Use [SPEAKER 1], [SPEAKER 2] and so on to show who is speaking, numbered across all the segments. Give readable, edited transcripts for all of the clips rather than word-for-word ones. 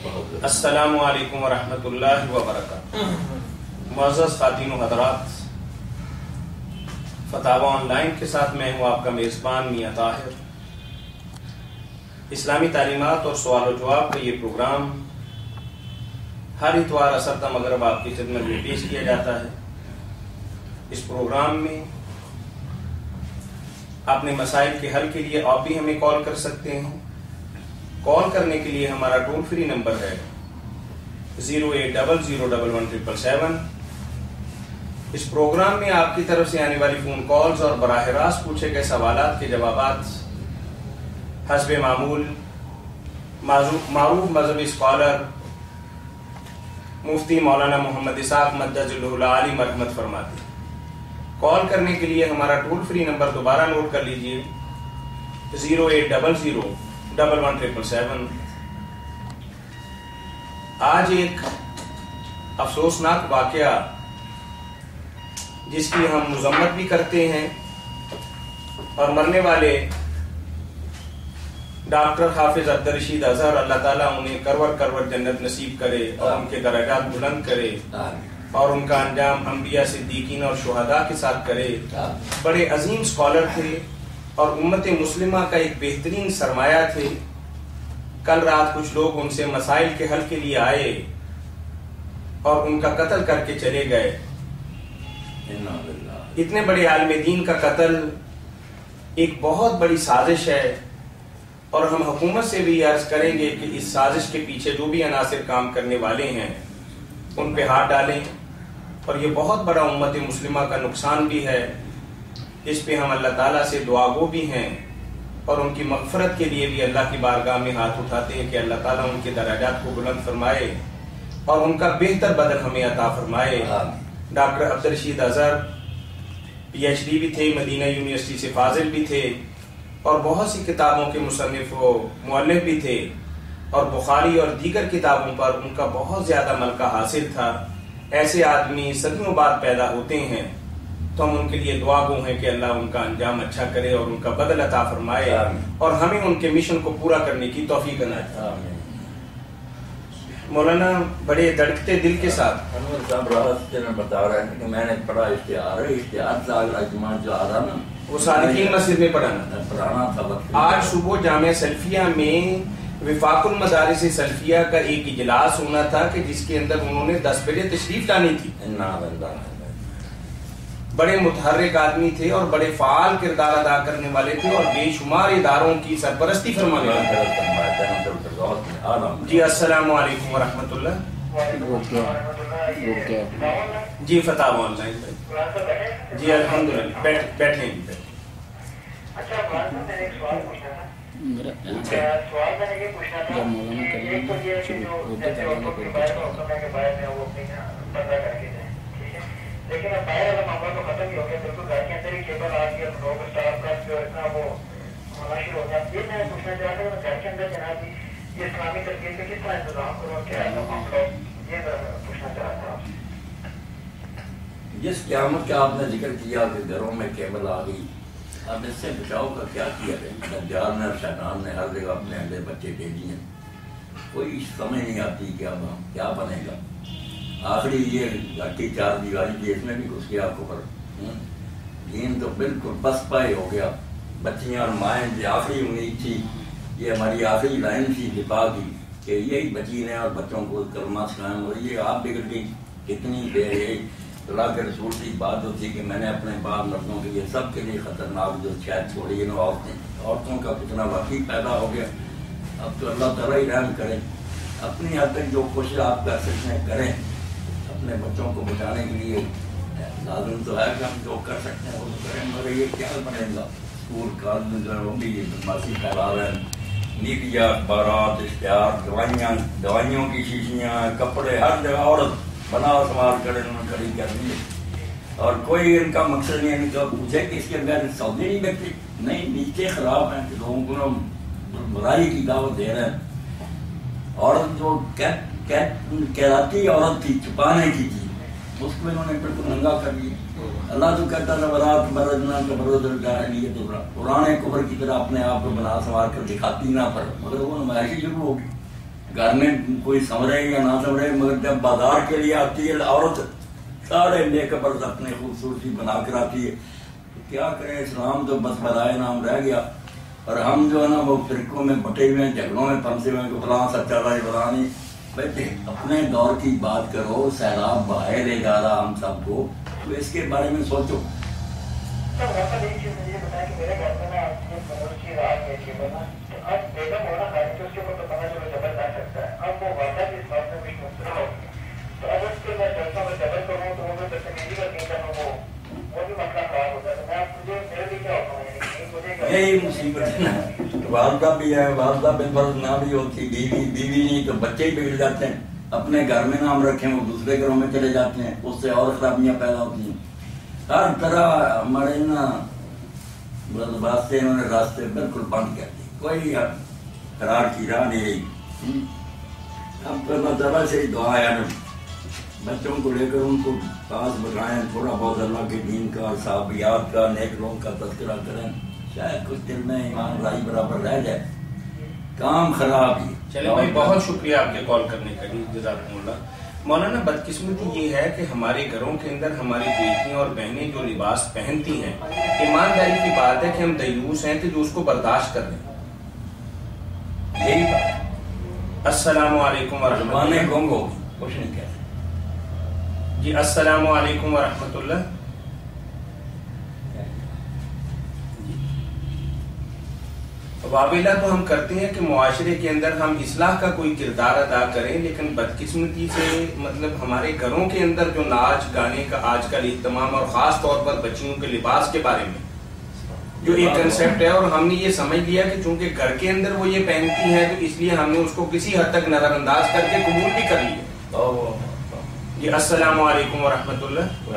[SPEAKER 1] السلام علیکم ورحمۃ اللہ وبرکاتہ. معزز خواتین و حضرات، فتاوی آن لائن کے ساتھ میں ہوں آپ کا میزبان میاں طاہر. اسلامی تعلیمات اور سوال و جواب کا یہ پروگرام ہر اتوار عصر تا مغرب آپ کی خدمت میں پیش کیا جاتا ہے. اس پروگرام میں اپنے مسائل کے حل کے لیے آپ بھی ہمیں کال کر سکتے ہیں. کال کرنے کے لیے ہمارا ٹول فری نمبر ہے 080011777. اس پروگرام میں آپ کی طرف سے آنے والی فون کالز اور براہ راست پوچھے گئے سوالات کے جوابات حسب معمول معروف مذہبی اسکالر مفتی مولانا محمد اسحاق مجدد العالی مرحمت فرماتے ہیں. کال کرنے کے لیے ہمارا ٹول فری نمبر دوبارہ نوٹ کر لیجئے 080011777. آج ایک افسوسناک واقعہ جس کی ہم مذمت بھی کرتے ہیں اور مرنے والے ڈاکٹر حافظ عبدالرشید اظہر اللہ تعالیٰ انہیں کرور کرور جنت نصیب کرے اور ان کے درجات بلند کرے اور ان کا انجام انبیاء صدیقین اور شہداء کے ساتھ کرے. بڑے عظیم اسکالر تھے اور امت مسلمہ کا ایک بہترین سرمایہ تھے. کل رات کچھ لوگ ان سے مسائل کے حل کے لیے آئے اور ان کا قتل کر کے چلے گئے. اتنے بڑے عالم دین کا قتل ایک بہت بڑی سازش ہے اور ہم حکومت سے بھی عرض کریں گے کہ اس سازش کے پیچھے جو بھی عناصر کام کرنے والے ہیں ان پہ ہاتھ ڈالیں. اور یہ بہت بڑا امت مسلمہ کا نقصان بھی ہے. اس پہ ہم اللہ تعالیٰ سے دعا گو بھی ہیں اور ان کی مغفرت کے لیے بھی اللہ کی بارگاہ میں ہاتھ اٹھاتے ہیں کہ اللہ تعالیٰ ان کے درجات کو بلند فرمائے اور ان کا بہتر بدل ہمیں عطا فرمائے. ڈاکٹر عبدالرشید اظہر PhD بھی تھے، مدینہ یونیورسٹی سے فاضل بھی تھے اور بہت سی کتابوں کے مصنف و مؤلف بھی تھے اور بخاری اور دیگر کتابوں پر ان کا بہت زیادہ ملکہ حاصل تھا. ایسے آدمی صدیوں بعد پیدا ہوتے ہیں تو ہم ان کے لیے دعا گو ہیں کہ اللہ ان کا انجام اچھا کرے اور ان کا بدل عطا فرمائے اور ہمیں ان کے مشن کو پورا کرنے کی توفیق عنایت. مولانا بڑے دھڑکتے دل کے ساتھ
[SPEAKER 2] بتا رہے ہیں کہ میں نے پڑھا اشتہار جو آ رہا نا
[SPEAKER 1] وہ صادقین مسجد میں پڑھانا
[SPEAKER 2] تھا.
[SPEAKER 1] آج صبح جامعہ سلفیہ میں وفاق المدارس سلفیہ کا ایک اجلاس ہونا تھا کہ جس کے اندر انہوں نے 10 بجے تشریف لانی تھی. بڑے متحرک آدمی تھے اور بڑے فعال کردار ادا کرنے والے تھے اور بے شمار اداروں کی سرپرستی فرمانے والے. جی السلام علیکم ورحمۃ اللہ. جی فتاوی آن لائن. جی الحمدللہ بیٹھیں.
[SPEAKER 3] اچھا میں نے ایک سوال پوچھنا تھا. سوال میں نے یہ پوچھنا تھا ایک تو یہ کہ جو جیسے عورتوں کے باہر ہوتا ہے کہ باہر میں وہ اپنی پردہ کر کے جائیں، ٹھیک ہے، لیکن اب باہر والا معاملہ تو ختم ہی ہو گیا. بالکل گھر کے اندر ہی کیبل آ گیا، لوگ اسٹاف کا جو اتنا وہ ہونا شروع ہو گیا. یہ میں پوچھنا چاہ رہا تھا گھر کے اندر جناب یہ اسلامی تربیت کا کس طرح انتظام کرو، کیا ہے معاملہ، یہ پوچھنا چاہ رہا تھا.
[SPEAKER 2] جس قیامت کا آپ نے ذکر کیا کہ گھروں میں کیبل آ گئی، اب اس سے بچاؤ کا کیا کیا ہے؟ دجال نے اور شیطان نے ہر جگہ اپنے اندر بچے بھیجی ہیں. کوئی سمجھ نہیں آتی کہ اب ہم کیا بنے گا. آخری یہ گھٹی 4 دیواری کی اس میں بھی گھس گیا آپ پر. دین تو بالکل بس پائے ہو گیا. بچیاں اور مائیں جو آخری امید تھی، یہ ہماری آخری لائن تھی دفاع کی کہ یہی بچی نے اور بچوں کو کلمہ سکھائیں. اور یہ آپ بگڑ گئی کتنی دیر. یہی اللہ کے رسول کی بات ہوتی کہ میں نے اپنے بعض مردوں کے لیے سب کے لیے خطرناک جو شاید چھوڑی ہے عورتوں کا کتنا واقعی پیدا ہو گیا. اب تو اللہ تعالیٰ ہی رحم کرے. اپنی حد تک جو کوشش آپ کر سکتے ہیں کریں. اپنے بچوں کو بچانے کے لیے لازم تو ہے کہ ہم جو کر سکتے ہیں وہ کریں. مگر یہ کیا بنے گا؟ اسکول کالج جو ہے وہ بھی بدماشی پھیلا رہے ہیں. میڈیا، اخبارات، اشتہار، دوائیوں کی شیشیاں، کپڑے، ہر جگہ عورت بنا سنبھال کر انہوں نے کھڑی کر دی. اور کوئی ان کا مقصد نہیں ہے کہ پوچھے کہ اس کے بغیر سعودی نہیں بیٹھتی. نہیں، نیچے خراب ہیں کہ لوگوں کو برائی کی دعوت دے رہے ہیں. عورت جو کہلاتی عورت تھی، چھپانے کی تھی، اس کو انہوں نے بالکل ننگا کر دیا. اللہ تو کہتا تھا برات برجنا کا برودر جاہلیت پرانے کفر کی طرح اپنے آپ کو بنا سنوار کر دکھاتی نہ پر، مگر وہ نمائشی شروع ہوگی. گھر میں کوئی سمجھے یا نہ سمجھے، مگر جب بازار کے لیے آتی ہے عورت سارے میک اپ اپنے خوبصورتی بنا کر آتی ہے، تو کیا کریں، اسلام تو بس برائے نام رہ گیا، اور ہم جو ہے نا وہ فرقوں میں بٹے ہوئے ہیں، جھگڑوں میں پھنسے ہوئے ہیں کہ فلاں سچا تھا فلاں نہیں۔ بھائی اپنے دور کی بات کرو، سیلاب بہائے لے جا رہا ہم سب کو، تو اس کے بارے میں سوچو۔ یہی مصیبت ہے نا، والدہ بھی ہے، والدہ بالفرض نہ بھی ہوتی، بیوی نہیں تو بچے ہی بگڑ جاتے ہیں، اپنے گھر میں نام رکھیں وہ دوسرے گھروں میں چلے جاتے ہیں، اس سے اور خرابیاں پیدا ہوتی ہیں۔ ہر طرح ہمارے نا واسطے انہوں نے راستے بالکل بند کر دیے، کوئی قرار کی راہ نہیں رہی۔ اب تو مطلب سے دعا ہے نا، بچوں کو لے کر ان کو پاس بٹھائیں، تھوڑا بہت اللہ کے دین کا، صحابیات کا، نیک لوگوں کا تذکرہ کریں، شاید کچھ دل میں ایمان لائی برابر رہ جائے۔ کام خراب ہی۔
[SPEAKER 1] چلے بھائی، بہت شکریہ آپ کے کال کرنے کا، جزاکم اللہ۔ مولانا، بدقسمتی یہ ہے کہ ہمارے گھروں کے اندر ہماری بیٹیاں اور بہنیں جو لباس پہنتی ہیں، ایمانداری کی بات ہے کہ ہم دیوس ہیں تو جو اس کو برداشت کر لیں، یہی بات۔ السلام علیکم ورحمۃ اللہ۔
[SPEAKER 2] گونگو کچھ نہیں کہتے
[SPEAKER 1] جی، السلام علیکم ورحمۃ اللہ۔ واویلا تو ہم کرتے ہیں کہ معاشرے کے اندر ہم اصلاح کا کوئی کردار ادا کریں، لیکن بدقسمتی سے مطلب ہمارے گھروں کے اندر جو ناچ گانے کا آج کل اہتمام، اور خاص طور پر بچیوں کے لباس کے بارے میں جو ایک کنسیپٹ ہے، اور ہم نے یہ سمجھ لیا کہ چونکہ گھر کے اندر وہ یہ پہنتی ہیں تو اس لیے ہم نے اس کو کسی حد تک نظر انداز کر کے قبول بھی کر لیا۔ جی، السلام علیکم ورحمۃ اللہ۔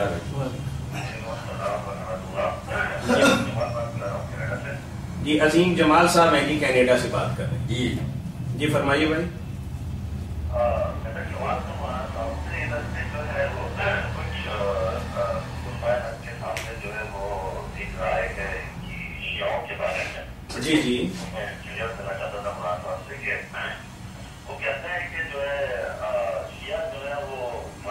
[SPEAKER 1] جی، عظیم جمال صاحب مہدی کینیڈا سے بات کر رہے ہیں۔
[SPEAKER 2] جی
[SPEAKER 1] جی فرمائیے بھائی۔ جی جی
[SPEAKER 3] وہ کہتے ہیں کہ جو ہے شیعہ جو ہے وہ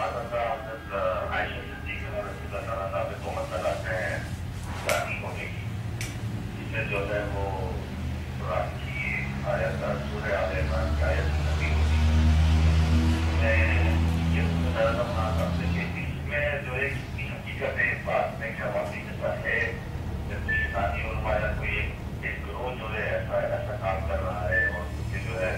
[SPEAKER 3] عائشہ صدیقہ رضی اللہ تعالیٰ عنہ پہ تہمت لگاتے ہیں شادی ہونے کی، جس میں جو ہے وہ قرآن کی آیت سورہ آل عمران کی آیت نبی ہوتی ہے۔ میں یہ مطالعہ بنا سکتے کہ اس میں جو ہے کتنی حقیقت ہے اس بات میں کہ عوامی جیسا ہے کہ کوئی شیطانی علماء یا کوئی ایک گروہ جو ہے ایسا کام کر رہا ہے، اور اس کے جو ہے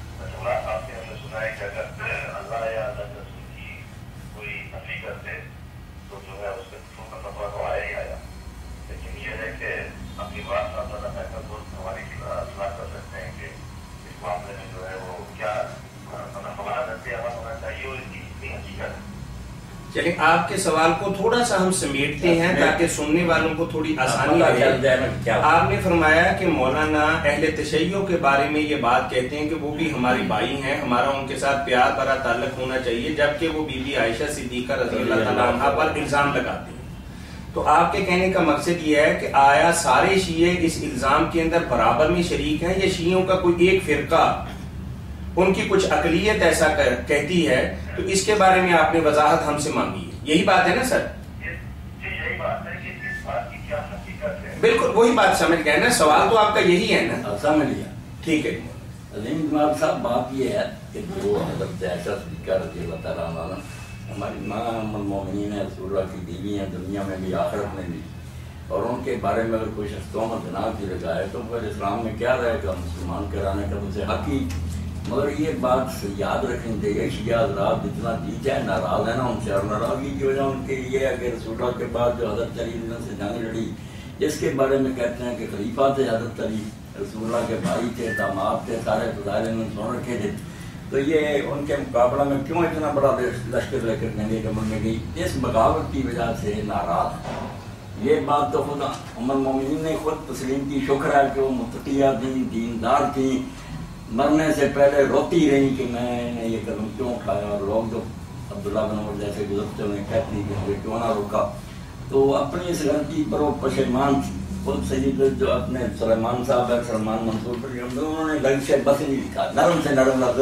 [SPEAKER 3] آپ نے ہمیں سنا ہے کہ اگر اللہ یا اللہ رسول کی کوئی نفی کرتے تو جو ہے اس کے کفر کا خطرہ تو آیا ہی آیا، لیکن یہ ہے کہ اپنی بات آپ زیادہ بہتر دوست ہماری اصلاح کر سکتے ہیں کہ اس معاملے میں جو ہے وہ کیا ہمارا رد عمل ہونا چاہیے اور اس کی کتنی حقیقت ہے۔
[SPEAKER 1] چلیں، آپ کے سوال کو تھوڑا سا ہم سمیٹتے ہیں تاکہ سننے والوں کو تھوڑی آسانی رہے۔ آپ نے فرمایا کہ مولانا اہل تشیع کے بارے میں یہ بات کہتے ہیں کہ وہ بھی ہماری بھائی ہیں، ہمارا ان کے ساتھ پیار بھرا تعلق ہونا چاہیے، جبکہ وہ بی بی عائشہ صدیقہ رضی اللہ تعالیٰ عنہا پر الزام لگاتے ہیں۔ تو آپ کے کہنے کا مقصد یہ ہے کہ آیا سارے شیعہ اس الزام کے اندر برابر میں شریک ہیں، یا شیعوں کا کوئی ایک فرقہ، ان کی کچھ اقلیت ایسا کہتی ہے؟ تو اس کے بارے میں آپ نے وضاحت ہم سے مانگی ہے، یہی بات ہے نا سر؟
[SPEAKER 3] یہی بات ہے کہ اس بات کی کیا حقیقت ہے۔
[SPEAKER 1] بالکل وہی بات سمجھ گئے نا، سوال تو آپ کا یہی ہے نا؟
[SPEAKER 2] سمجھ لیا۔
[SPEAKER 1] ٹھیک ہے
[SPEAKER 2] عظیم جمال صاحب، بات یہ ہے کہ جو حضرت عائشہ صدیقہ رضی اللہ تعالیٰ عنہ ہماری ماں ام المومنین ہیں، رسول اللہ کی بیوی ہیں، دنیا میں بھی آخرت میں بھی، اور ان کے بارے میں اگر کوئی شخص تہمت بنا کے لگائے تو پھر اسلام میں کیا رہے گا؟ مسلمان کرانے کا اسے حق ہی۔ مگر یہ بات یاد رکھنی چاہیے، شیعہ حضرات جتنا جی چاہے ناراض ہے نا ان سے، اور ناراضگی کی وجہ ان کے یہ ہے کہ رسول اللہ کے بعد جو حضرت علی سے جنگ لڑی، جس کے بارے میں کہتے ہیں کہ خلیفہ تھے حضرت علی، رسول اللہ کے بھائی تھے، داماد تھے، سارے فضائل انہوں نے سن رکھے تھے، تو یہ ان کے مقابلہ میں کیوں اتنا بڑا لشکر لے کر جنگ کمر میں گئی؟ اس بغاوت کی وجہ سے ناراض ہے۔ یہ بات تو خود ام المومنین نے خود تسلیم کی، شکر ہے کہ وہ متقیہ تھیں، دیندار تھیں، مرنے سے پہلے روتی رہی کہ میں نے یہ قدم کیوں اٹھایا، اور لوگ جو عبداللہ بن عمر جیسے گزرتے انہیں کہتی کہ مجھے کیوں نہ روکا، تو اپنی اس غلطی پر وہ پشیمان تھی۔ خود سید جو اپنے سلیمان صاحب ہے، سلمان منصور پر انہوں نے لفظ سے بس نہیں لکھا، نرم سے نرم لفظ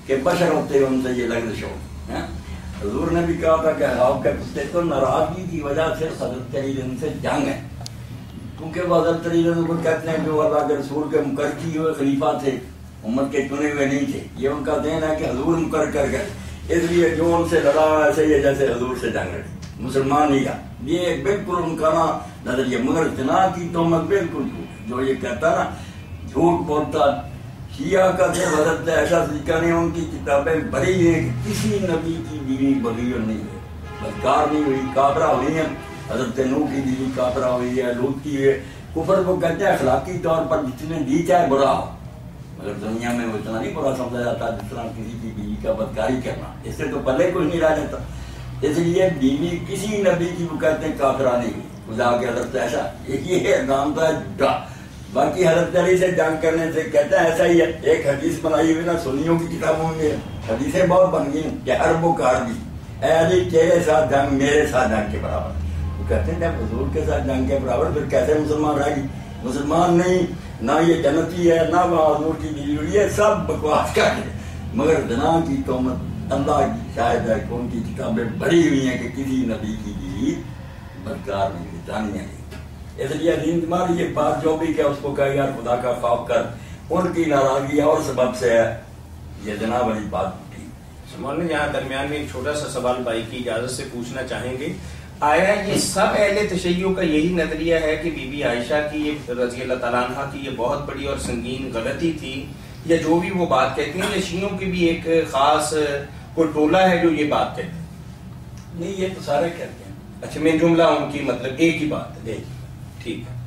[SPEAKER 2] کہ بشر ہوتے ہیں ان سے یہ لغزش ہو. حضور نے بھی کہا تھا کہ آپ کے کتے تو ناراضگی کی وجہ سے حضرت علی ان سے جنگ ہے، کیونکہ وہ حضرت علی کو کہتے ہیں کہ وہ اللہ کے رسول کے مقرر کیے ہوئے خلیفہ تھے، امت کے چنے ہوئے نہیں تھے. یہ ان کا دین ہے کہ حضور مقرر کر گئے، اس لیے جو ان سے لڑا ایسے ہی جیسے حضور سے جنگ لڑی، مسلمان نہیں کا. یہ بالکل ان کا نظریہ. مگر زنا کی تہمت بالکل جو یہ کہتا نا جھوٹ بولتا. شیعہ کا جو حضرت عائشہ صدیقہ نے ان کی کتابیں بھری ہیں کہ کسی نبی کی بیوی بغیر نہیں ہے، بدکار نہیں ہوئی، کافرہ ہوئی ہیں. حضرت نوح کی بیوی کافرہ ہوئی ہے، لوط کی ہے. کفر کو کہتے ہیں اخلاقی طور پر جتنے دی چاہے برا ہو، مگر دنیا میں وہ اتنا نہیں برا سمجھا جاتا جس طرح کسی کی بیوی کا بدکاری کرنا. اس سے تو پلے کوئی نہیں رہ جاتا. اس لیے بیوی کسی نبی کی وہ کہتے ہیں کافرہ نہیں ہوئی. خدا کے حضرت عائشہ یہ نام تھا جھوٹا. باقی حضرت علی سے جنگ کرنے سے کہتے ہیں ایسا ہی ہے. ایک حدیث بنائی ہوئی نا سنیوں کی کتابوں میں، حدیثیں بہت بن گئی کہ حرب و کاربی، اے علی تیرے ساتھ جنگ میرے ساتھ جنگ کے برابر. وہ کہتے ہیں جب حضور کے ساتھ جنگ کے برابر پھر کیسے مسلمان رہ گی؟ مسلمان نہیں، نہ یہ جنتی ہے، نہ وہ حضور کی بیوی ہوئی ہے، سب بکواس کر کے. مگر زنا کی تہمت اللہ کی شاہد ہے کہ ان کی کتابیں بھری ہوئی ہیں کہ کسی نبی کی بیوی بدکار نہیں، جانیاں نہیں. اس لیے عظیم جمال یہ بات جو بھی کہ اس کو کہا یار خدا کا خوف کر، ان کی ناراضگی اور سبب سے ہے یہ جناب والی بات تھی.
[SPEAKER 1] مولانا یہاں درمیان میں ایک چھوٹا سا سوال بھائی کی اجازت سے پوچھنا چاہیں گے. آیا یہ سب اہل تشیع کا یہی نظریہ ہے کہ بی بی عائشہ کی یہ رضی اللہ تعالیٰ عنہ کی یہ بہت بڑی اور سنگین غلطی تھی، یا جو بھی وہ بات کہتی ہیں، یا شیعوں کی بھی ایک خاص کوئی ٹولہ ہے جو یہ بات کہتے ہیں؟
[SPEAKER 2] نہیں، یہ تو سارے کہتے ہیں.
[SPEAKER 1] اچھا، میں جملہ ان کی مطلب ایک ہی بات ہے. ٹھیک ہے.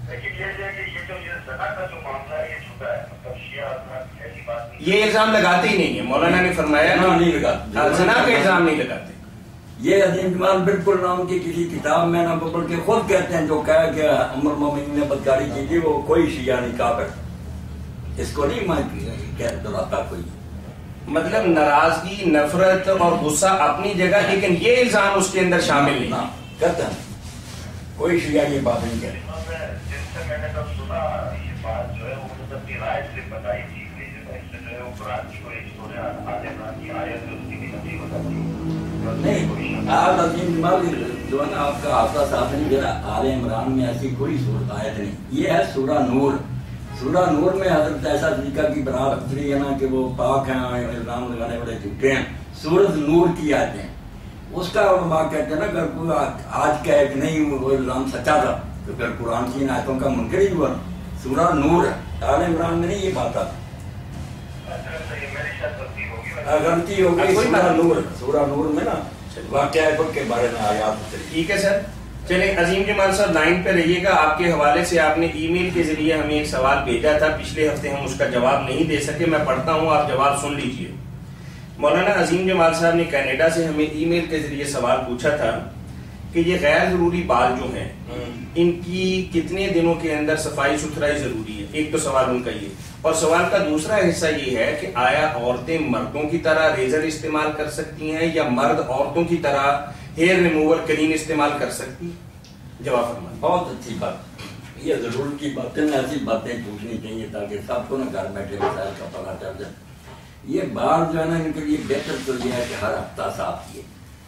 [SPEAKER 1] یہ الزام لگاتے ہی نہیں ہے، مولانا نے فرمایا
[SPEAKER 2] نہیں لگاتے،
[SPEAKER 1] زنا کا الزام نہیں لگاتے.
[SPEAKER 2] یہ عظیم جمال بالکل نہ ان کی کسی کتاب میں نہ بلکہ خود کہتے ہیں جو کہا کہ ام المومنین نے بدکاری کی تھی وہ کوئی شیعہ نہیں کافر. اس کو نہیں میں دلاتا کوئی.
[SPEAKER 1] مطلب ناراضگی، نفرت اور غصہ اپنی جگہ، لیکن یہ الزام اس کے اندر شامل نہیں
[SPEAKER 2] کرتا. کوئی شیعہ یہ بات نہیں کہہ.
[SPEAKER 3] میں نے تب سنا یہ بات جو ہے وہ مجھے تب رائے سے بتائی تھی کہ جو ہے وہ قرآن کی کوئی آل عمران کی آیت جو اس کی نہیں بتاتی.
[SPEAKER 2] نہیں، آپ عظیم جمال جو ہے نا آپ کا حافظہ صاحب نے ذرا آل عمران میں ایسی کوئی صورت آیت نہیں. یہ ہے سورہ نور. سورہ نور میں حضرت عائشہ صدیقہ کی برات اتری ہے نا کہ وہ پاک ہیں، الزام لگانے والے جھوٹے ہیں. سورۃ نور کی آیتیں ہیں. اس کا علماء کہتے ہیں نا اگر کوئی آج کہے کہ نہیں وہ الزام سچا تھا تو پھر قرآن کی ان آیتوں کا منکر ہی ہوا. سورہ نور ہے، آل عمران میں نہیں یہ بات آتی. غلطی ہو گئی. سورہ نور میں نا واقعہ کے بارے میں آیات.
[SPEAKER 1] ٹھیک ہے سر، چلیں عظیم جمال صاحب لائن پہ رہیے گا. آپ کے حوالے سے آپ نے ای میل کے ذریعے ہمیں ایک سوال بھیجا تھا، پچھلے ہفتے ہم اس کا جواب نہیں دے سکے. میں پڑھتا ہوں، آپ جواب سن لیجئے. مولانا عظیم جمال صاحب نے کینیڈا سے ہمیں ای میل کے ذریعے سوال پوچھا تھا کہ یہ غیر ضروری بال جو ہیں ان کی کتنے دنوں کے اندر صفائی ستھرائی ضروری ہے. ایک تو سوال ان کا یہ، اور سوال کا دوسرا حصہ یہ ہے کہ آیا عورتیں مردوں کی طرح ریزر استعمال کر سکتی ہیں یا مرد عورتوں کی طرح ہیئر ریموور کریم استعمال کر سکتی؟ جواب فرمائیں.
[SPEAKER 2] بہت اچھی بات. یہ ضرور کی باتیں ایسی باتیں پوچھنی چاہیے تاکہ سب کو نا گھر بیٹھے مسائل کا پتہ چل جائے. یہ بال جو ہے نا ان کے لیے بہتر تو یہ ہے کہ ہر ہفتہ صاف کیے.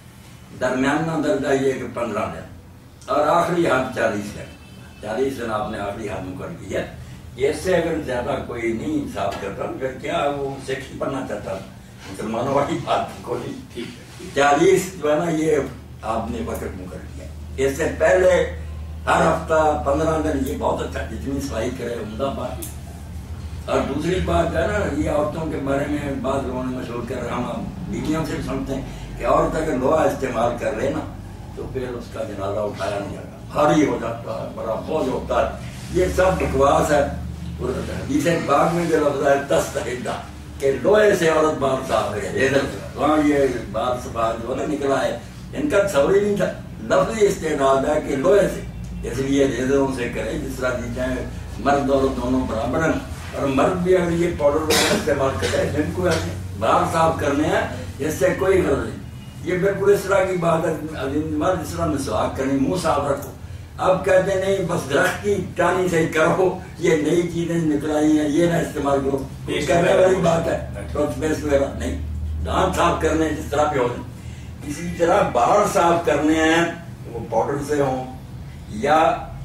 [SPEAKER 2] درمیانہ درجہ یہ کہ 15 دن، اور آخری حد 40 دن. 40 دن آپ نے آخری حد مقرر کی ہے. اس سے اگر زیادہ کوئی نہیں صاف کرتا پھر کیا وہ سیکس بننا چاہتا مسلمانوں والی بات کو نہیں. ٹھیک ہے، 40 جو ہے نا یہ آپ نے وقت مقرر کیا. اس سے پہلے ہر ہفتہ 15 دن یہ بہت اچھا، جتنی صفائی کرے عمدہ بات. اور دوسری بات ہے نا یہ عورتوں کے بارے میں بعض لوگوں نے مشہور کر رہا، ہم بیویوں سے سنتے ہیں کہ عورت اگر لوہا استعمال کر رہے نا تو پھر اس کا جنازہ اٹھایا نہیں جاتا، بھاری ہو جاتا ہے، بڑا بوجھ ہوتا ہے. یہ سب بکواس ہے. حدیث پاک میں جو لفظ ہے تستحدہ کہ لوہے سے عورت بال صاف کرے، وہاں یہ بال صاف جو ہے نکلا ہے ان کا تصور ہی نہیں تھا. لفظی استعداد ہے کہ لوہے سے، اس لیے ریزروں سے کرے جس طرح دی جائے. مرد اور دونوں برابر ہیں، اور مرد بھی اگر یہ پاؤڈر وغیرہ استعمال کرے جن کو بال صاف کرنے ہیں اس سے کوئی غرض نہیں. یہ بالکل اس طرح کی بات ہے جس طرح مسواک کرنی، منہ صاف رکھو. اب کہتے ہیں نہیں بس درخت کی ٹانی سے کرو، یہ نئی چیزیں نکلائی ہیں یہ نہ استعمال کرو. یہ کرنے والی بات ہے ٹوتھ پیسٹ وغیرہ نہیں. دانت صاف کرنے جس طرح پہ ہوتے ہیں، اسی طرح بال صاف کرنے ہیں، وہ پاؤڈر سے ہوں یا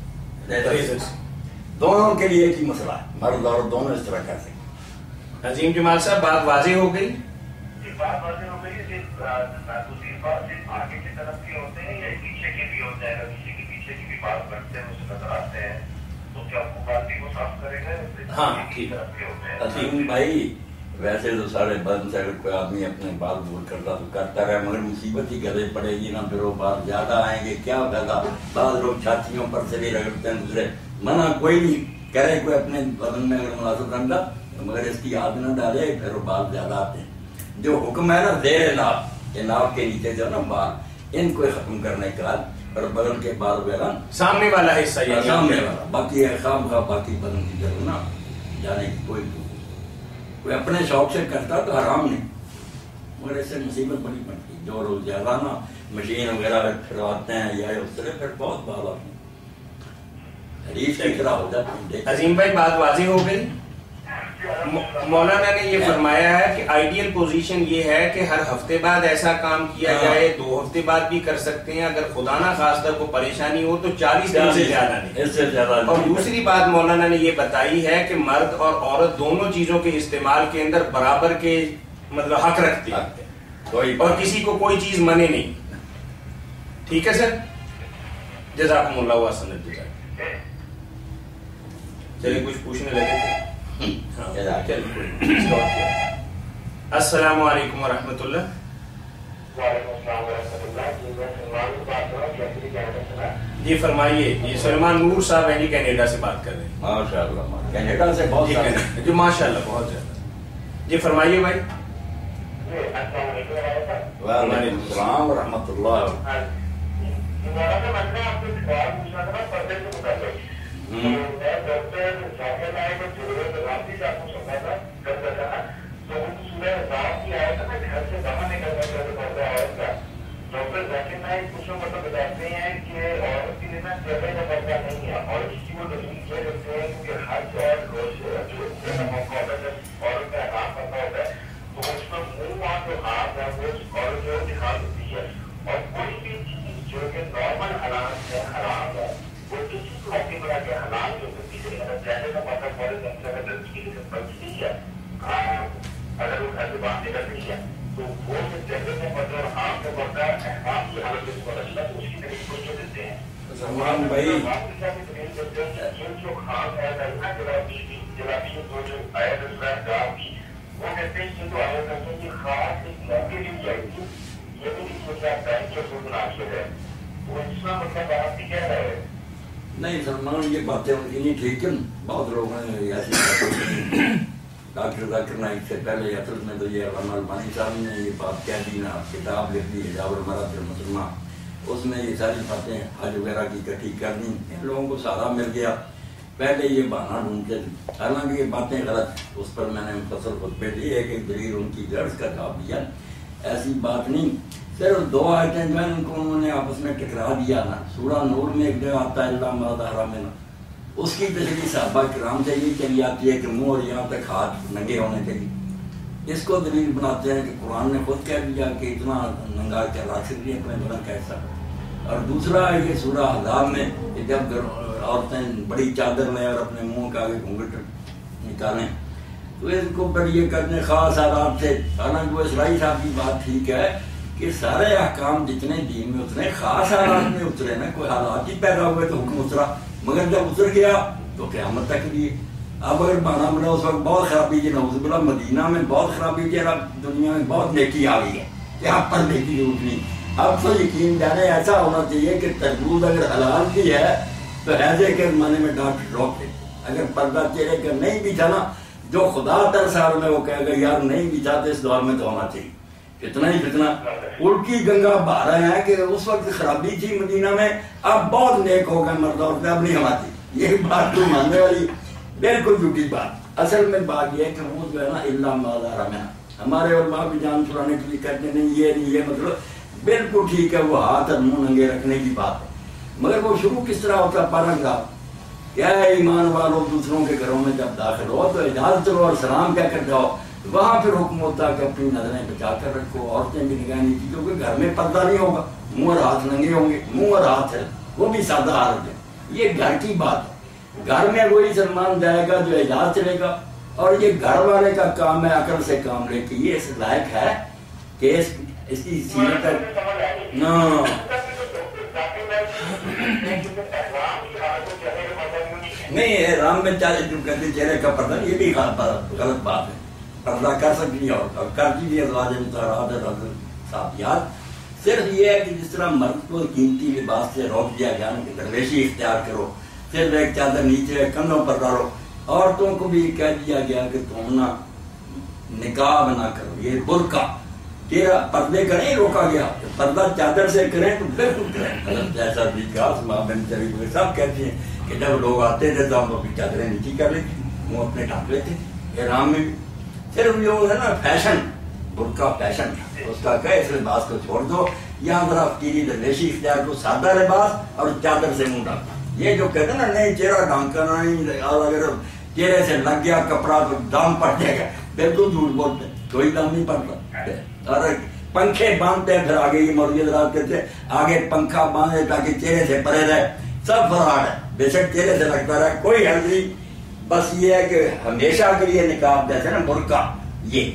[SPEAKER 2] دونوں کے لیے ایک ہی مسئلہ ہے، مرد اور دونوں اس طرح کر سکتے۔
[SPEAKER 1] عظیم جمال صاحب بات واضح ہو گئی؟
[SPEAKER 3] بات واضح ہو گئی، صرف آگے کی طرف کے ہوتے ہیں یا پیچھے کے بھی ہوتے ہیں؟ اگر کسی کے پیچھے کی بھی بات کرتے ہیں اسے نظر آتے ہیں تو کیا بالٹی کو صاف کرے گا؟
[SPEAKER 1] ہاں ٹھیک
[SPEAKER 3] ہے
[SPEAKER 2] عظیم بھائی، ویسے تو سارے بند سے اگر کوئی آدمی اپنے بال دور کرتا تو کرتا رہے، مگر مصیبت ہی گدے پڑے گی نا، پھر وہ بال زیادہ آئیں گے، کیا فائدہ؟ بعض لوگ چھاتیوں پر سے بھی رگڑتے ہیں دوسرے، منع کوئی نہیں کرے کوئی اپنے بدن میں اگر مناسب رنگ کا، مگر اس کی یاد نہ ڈالے، پھر وہ بال زیادہ آتے ہیں۔ جو حکم ہے نا زیر ناف، یہ ناف کے نیچے جو نا بال، ان کو ختم کرنے کا، اور بدن کے بال وغیرہ
[SPEAKER 1] سامنے والا حصہ،
[SPEAKER 2] سامنے والا، باقی خام خواہ باقی بدن کی ضرور نہ جانے کی کوئی اپنے شوق سے کرتا تو حرام نہیں، مگر اس سے مصیبت بڑی پڑتی، جو لوگ زیادہ نا مشین وغیرہ پھرواتے ہیں یا اس طرح پھر بہت بال آتے ہیں، حریف کی طرح ہو جاتے ہیں۔
[SPEAKER 1] عظیم بھائی بات واضح ہو گئی؟ مولانا نے یہ فرمایا ہے کہ آئیڈیل پوزیشن یہ ہے کہ ہر ہفتے بعد ایسا کام کیا جائے، 2 ہفتے بعد بھی کر سکتے ہیں، اگر خدا نہ خواستہ کو پریشانی ہو تو 40 دن سے زیادہ نہیں، اس سے زیادہ۔ اور دوسری بات مولانا نے یہ بتائی ہے کہ مرد اور عورت دونوں چیزوں کے استعمال کے اندر برابر کے مطلب حق رکھتے ہیں، اور کسی کو کوئی چیز منے نہیں۔ ٹھیک ہے سر، جزاکم اللہ احسن الجزاء۔ چلیے کچھ پوچھنے لگے تھے؟ السلام علیکم ورحمۃ اللہ۔
[SPEAKER 3] وعلیکم السلام ورحمۃ اللہ۔ جی میں سلمان سے بات کر رہا ہوں، کیسے کینیڈا سے۔
[SPEAKER 1] جی فرمائیے، یہ سلمان نور صاحب ہیں جی، کینیڈا سے بات کر رہے ہیں۔
[SPEAKER 2] ماشاء اللہ، کینیڈا سے بہت
[SPEAKER 1] جی ماشاء اللہ بہت زیادہ۔ جی فرمائیے بھائی۔
[SPEAKER 3] السلام علیکم۔
[SPEAKER 2] وعلیکم السلام ورحمۃ اللہ۔
[SPEAKER 3] مولانا میں نے آپ سے سوال پوچھنا تھا پردے سے متعلق۔ میں ڈاکٹر ذاکر نائک کو ضرورت رابطی سے آپ کو سمجھا تھا کرتا تھا نا، تو ان سورہ رات کی آیا تھا نا، گھر سے باہر نکلنا چاہتے پردہ عورت کا۔ ڈاکٹر ذاکر نائک کچھ مطلب بتاتے ہیں کہ عورت کے لیے نا جگہ کا پردہ نہیں ہے، اور اس کی وہ دلیل یہ رکھتے ہیں کیونکہ حج اور روزے کا موقع ہوتا ہے جب عورت کا احرام پردہ ہوتا ہے تو اس میں منہ اور جو ہاتھ ہے وہ عورت جو دکھا دیتی ہے، اور کوئی بھی چیز جو کہ نارمل حالات ہے حرام ہے وہ کسی کو موقع بنا کے حلال جو ہوتی ہے، اگر جانے کا مطلب بڑے دن سے اگر لڑکی کی بچتی ہے، اگر وہ گھر سے باہر نکل رہی ہے تو وہ جگہ میں پڑتا ہے اور آم میں پڑتا ہے، احکام کی حالت میں پڑتا ہے تو اس کی دلیل کو جو دیتے ہیں
[SPEAKER 2] سلمان بھائی،
[SPEAKER 3] جو خاص ہے نا جلابی جو آیا دوسرا گاؤں کی، وہ کہتے ہیں کہ جو آیا کرتے ہیں کہ خاص ایک موقع بھی آئی تھی، یہ بھی سوچا بینک کے خود مناسب ہے، تو اس کا مطلب آپ کی کہہ رہے ہیں؟
[SPEAKER 2] نہیں سلمان، یہ باتیں ان کی نہیں ٹھیک ہے، بہت لوگوں نے ایسی باتیں ڈاکٹر ذاکر نائک سے پہلے اصل میں تو یہ علامہ البانی صاحب نے یہ بات کہہ دی نا، کتاب لکھ دی حجاب المرأۃ المسلمہ، اس میں یہ ساری باتیں حج وغیرہ کی اکٹھی کر دی، ان لوگوں کو سارا مل گیا، پہلے یہ بہانہ ڈھونڈتے تھے، حالانکہ یہ باتیں غلط، اس پر میں نے مختصر خطبے دی، ایک ایک دلیل ان کی درس کا جواب دیا، ایسی بات نہیں، صرف 2 آیتیں جو ہیں ان کو انہوں نے آپس میں ٹکرا دیا نا، سورہ نور میں ایک جگہ آتا ہے اللہ مراد حرام، اس کی تشریح صحابہ کرام سے یہ چلی آتی ہے کہ منہ اور یہاں تک ہاتھ ننگے ہونے چاہیے، اس کو دلیل بناتے ہیں کہ قرآن نے خود کہہ دیا کہ اتنا ننگا کیا رکھ سکتی ہے اپنے بدن کا حصہ، اور دوسرا ہے یہ سورہ احزاب میں کہ جب عورتیں بڑی چادر لیں اور اپنے منہ کا آگے گھونگھٹ نکالیں تو اس کو پھر یہ کرنے خاص حالات سے، حالانکہ وہ اسرائیل صاحب کی بات ٹھیک ہے کہ سارے احکام جتنے دین میں اترے خاص حالات میں اترے نا، کوئی حالات ہی پیدا ہوئے تو حکم اترا، مگر جب اتر گیا تو قیامت تک لیے۔ اب اگر بہانا بنا اس وقت بہت خرابی تھی، نعوذ باللہ مدینہ میں بہت خرابی تھی، اب دنیا میں بہت نیکی آ گئی ہے، یہاں پر نیکی ضرورت نہیں، اب تو یقین جانے ایسا ہونا چاہیے کہ تربوز اگر حلال بھی ہے تو ایسے کے زمانے میں ڈاکٹر روکتے، اگر پردہ چہرے کا نہیں بھی تھا نا، جو خدا ترسال میں وہ کہے گا یار نہیں بھی چاہتے اس دور میں تو ہونا چاہیے، اتنا ہی فتنہ الٹی گنگا بہا رہے ہیں کہ اس وقت خرابی تھی مدینہ میں، اب بہت نیک ہو گئے مرد عورتیں، اب نہیں ہماری، یہ بات تو ماننے والی بالکل جھوٹی بات۔ اصل میں بات یہ ہے کہ وہ جو ہے نا اللہ مادہ رمنا، ہمارے علماء بھی جان چھڑانے کے لیے کہتے نہیں یہ مطلب بالکل ٹھیک ہے، وہ ہاتھ اور منہ ننگے رکھنے کی بات ہے، مگر وہ شروع کس طرح ہوتا ہے پیراگراف، کیا ہے ایمان والوں دوسروں کے گھروں میں جب داخل ہو تو اجازت لو اور سلام کہہ کر جاؤ، وہاں پھر حکم ہوتا ہے کہ اپنی نظریں بچا کر رکھو، عورتیں بھی نگاہ نہیں کی، کیونکہ گھر میں پردہ نہیں ہوگا، منہ اور ہاتھ ننگے ہوں گے، منہ اور ہاتھ ہے وہ بھی سادہ حالت ہے. یہ گھر کی بات ہے. گھر میں وہی سلمان جائے گا جو اعجاز چلے گا، اور یہ گھر والے کا کام ہے عقل سے کام لے کے یہ اس لائق ہے کہ اس کی سیرت نہیں احرام میں چاہے جو کہتے چہرے کا پردہ، یہ بھی غلط بات ہے. پردہ کر سکتی ہے اور کرتی بھی ازواج مطہرات صافیات. صرف یہ ہے کہ جس طرح مرد کو قیمتی لباس سے روک دیا گیا نا کہ درویشی اختیار کرو، صرف ایک چادر نیچے کندھوں پر ڈالو، عورتوں کو بھی کہہ دیا گیا کہ تم نا نقاب نہ کرو، یہ برقع تیرا پردے کا نہیں روکا گیا. پردہ چادر سے کریں تو بالکل کریں. جیسا بھی سب کہتے ہیں کہ جب لوگ آتے تھے تو ہم اپنی چادریں نیچی کر لیتے، منہ اپنے ڈھانپ لیتے تھے. احرام میں بھی صرف جو ہے نا فیشن، برقع فیشن، اس کا کہ اس لباس کو چھوڑ دو. یہاں ذرا فقیری درویشی اختیار کو، سادہ لباس اور چادر سے منہ ڈھانپنا. یہ جو کہتے ہیں نا نہیں چہرہ ڈھانکنا نہیں، اگر چہرے سے لگ گیا کپڑا تو دام پڑ جائے گا، بالکل جھوٹ بولتے ہیں، کوئی دام نہیں پڑتا. اور پنکھے باندھتے ہیں، پھر آگے یہ مولوی حضرات کہتے ہیں آگے پنکھا باندھے تاکہ چہرے سے پرے رہے. سب فراڈ ہے، بے شک چہرے سے لگتا رہے، کوئی حل نہیں. بس یہ ہے کہ ہمیشہ کے لیے نقاب جیسے نا برقع، یہ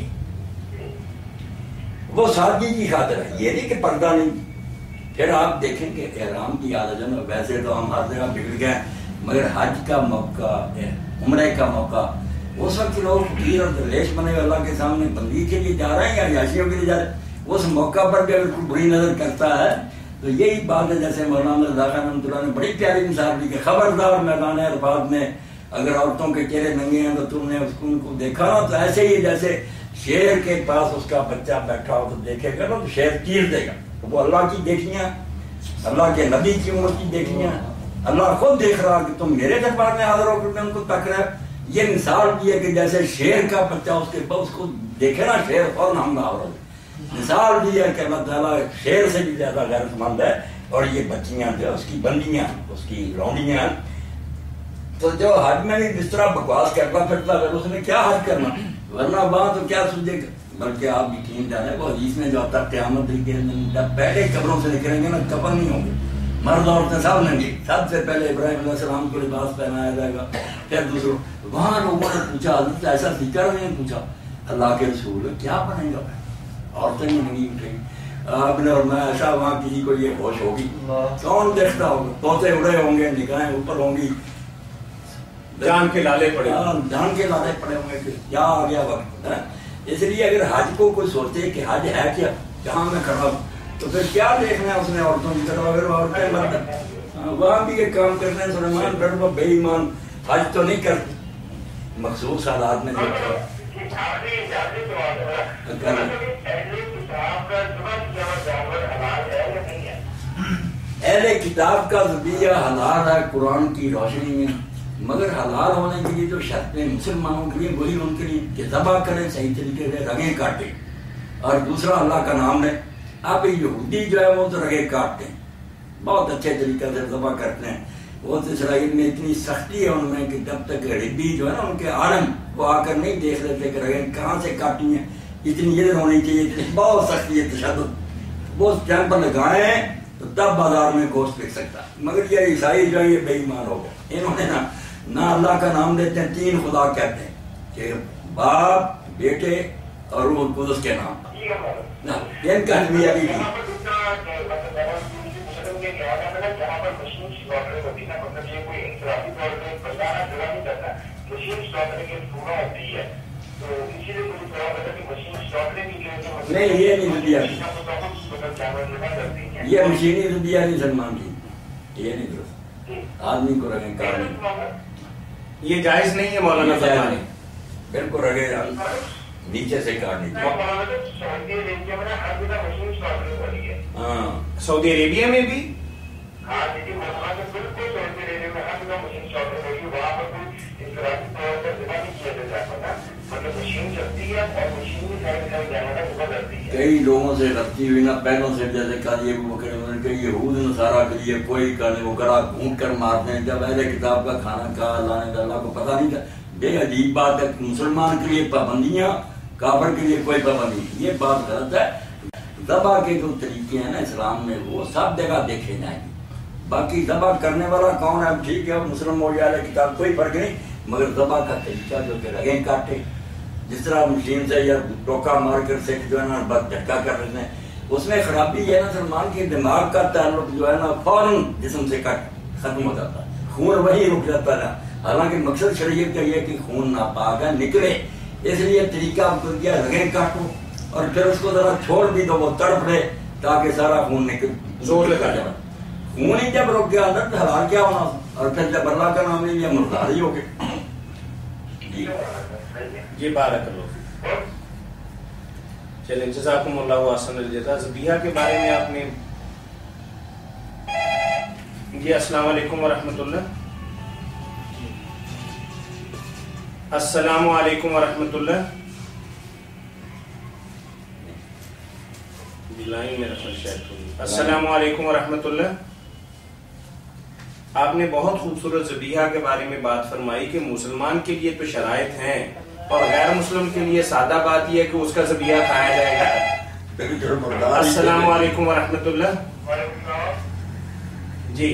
[SPEAKER 2] وہ سادگی کی خاطر ہے، یہ نہیں کہ پردہ نہیں. پھر آپ دیکھیں کہ احرام کی عادت ہے نا، ویسے تو ہم ہر جگہ بگڑ گئے، مگر حج کا موقع، عمرے کا موقع، اس وقت لوگ فقیر اور درویش بنے ہوئے اللہ کے سامنے بندگی کے لیے جا رہے ہیں یا عیاشیوں کے لیے جا رہے ہیں. اس موقع پر بھی اگر کوئی بری نظر کرتا ہے تو یہی بات ہے جیسے مولانا رضا خان رحمۃ اللہ نے بڑی پیاری مثال دی کہ خبردار میدان عرفات میں اگر عورتوں کے چہرے ننگے ہیں تو تم نے اس کو دیکھا نا تو ایسے ہی جیسے شیر کے پاس اس کا بچہ بیٹھا ہو تو دیکھے گا نا تو شیر چیر دے گا. وہ اللہ کی دیکھیاں، اللہ کے نبی کی عمر کی دیکھیاں، اللہ خود دیکھ رہا کہ تم میرے دربار میں حاضر ہو کر میں ان کو تک رہا. یہ مثال دی ہے کہ جیسے شیر کا بچہ اس کے پاس کو دیکھے نا شیر فوراً ہم نہ مثال دی ہے کہ اللہ تعالیٰ شیر سے بھی زیادہ غیرت مند ہے. اور یہ بچیاں جو اس کی بندیاں، اس کی لونڈیاں، تو جو حج میں بھی جس طرح بکواس کرتا پھرتا ہے اس نے کیا حج کرنا، ورنہ وہاں تو کیا سوچے گا. بلکہ آپ یقین جانے وہ حدیث میں جو آتا ہے قیامت کے دن جب پہلے قبروں سے نکلیں گے نا کفن نہیں ہوں گے، مرد عورتیں سب ننگے. سب سے پہلے ابراہیم علیہ السلام کو لباس پہنایا جائے گا، پھر دوسروں. وہاں لوگوں نے پوچھا، حضرت ایسا ذکر نہیں پوچھا اللہ کے رسول کیا بنے گا، عورتیں نہیں ننگی اٹھیں گی. آپ نے اور میں ایسا وہاں کسی کو یہ ہوش ہوگی، کون دیکھتا ہوگا، طوطے اڑے ہوں گے، نگاہیں اوپر ہوں گی،
[SPEAKER 1] جان کے لالے پڑے،
[SPEAKER 2] جان کے لالے پڑے ہوں گے کہ کیا آ گیا وقت. اس لیے اگر حج کو کوئی سوچے کہ حج ہے کیا، جہاں میں کھڑا ہوں، تو پھر کیا دیکھنا ہے اس نے عورتوں کی طرف. اگر عورتیں مرد وہاں بھی یہ کام کرتے ہیں سلیمان ڈر وہ بے ایمان حج تو نہیں کرتے، مخصوص حالات میں اہل کتاب کا ذبیحہ حلال ہے قرآن کی روشنی میں، مگر حلال ہونے کے لیے جو شرطیں مسلمانوں کے لیے وہی ان کے لیے کہ ذبح کریں صحیح طریقے سے، رگیں کاٹیں، اور دوسرا اللہ کا نام لیں. اب یہودی جو ہے وہ تو رگیں کاٹتے ہیں، بہت اچھے طریقے سے ذبح کرتے ہیں. وہ تو اسرائیل میں اتنی سختی ہے ان میں کہ جب تک ربی جو ہے نا ان کے عالم وہ آ کر نہیں دیکھ لیتے کہ رگیں کہاں سے کاٹی ہیں، اتنی یہ ہونی چاہیے، اتنی بہت سختی ہے، تشدد. وہ کیمپ لگائے تو تب بازار میں گوشت بک سکتا. مگر یہ عیسائی جو ہے یہ بے ایمان ہو گئے، انہوں نے نہ اللہ کا نام لیتے ہیں، تین خدا کہتے ہیں کہ باپ، بیٹے اور روح القدس کے نام. ان کا بھی ابھی بھی نہیں، یہ نہیں دیا، یہ مشینی دیا نہیں سلمان کی، یہ نہیں درست. آدمی کو رگیں کاٹنے
[SPEAKER 1] یہ جائز نہیں ہے مولانا صاحب،
[SPEAKER 2] بالکل رگیں نیچے سے کاٹنی. ہاں
[SPEAKER 1] سعودی عربیہ میں بھی
[SPEAKER 2] کئی لوگوں سے غلطی ہوئی نا پہلوں سے، جیسے قاضی ابو بکر انہوں نے کہا یہود نصارہ کے لیے کوئی کرنے وہ گلا گھونٹ کر مارتے ہیں. جب اہل کتاب کا کھانا کھا اللہ نے اللہ کو پتہ نہیں تھا. بے عجیب بات ہے، مسلمان کے لیے پابندیاں काफर के लिए कोई पाबंदी नहीं। ये बात गलत है। ज़बह के जो तरीके हैं ना इस्लाम में वो सब जगह देखे जाएंगे। बाकी ज़बह करने वाला कौन है, ठीक है मुस्लिम हो या किताब, कोई फर्क नहीं, मगर ज़बह का तरीका जो कि रगें काटे, जिस तरह मशीन से या टोका मार कर सिख जो है ना बस झटका कर रहे हैं, उसमें खराबी है ना सलमान के दिमाग का ताल्लुक जो है ना फौरन जिस्म से खत्म हो जाता है, खून वही रुक जाता है। हालांकि मकसद शरीयत का ये कि खून नापाक है निकले, इसलिए तरीका क्या रगें काटो और फिर उसको जरा छोड़ भी दो, वो तड़प ले ताकि सारा खून निकल, जोर लगा जाए। खून ही जब रुक गया अंदर तो हलाल क्या होना, और फिर जब अल्लाह का नाम लिया मुर्दार ही हो गए।
[SPEAKER 1] ये बारक लो। चलिए जज़ाकुमुल्लाहु अहसनुल जज़ा। ज़बीहा के बारे में आपने जी अस्सलाम वालेकुम व रहमतुल्लाह। अस्सलामु अलैकुम व रहमतुल्लाह। लाइन में रखना शायद। अस्सलामु अलैकुम व रहमतुल्लाह। आपने बहुत खूबसूरत ज़बीहा के बारे में बात फरमाई कि मुसलमान के लिए तो शराइत हैं और गैर मुस्लिम के लिए सादा बात यह है कि उसका ज़बीहा खाया जाएगा। अस्सलामु अलैकुम व रहमतुल्लाह। जी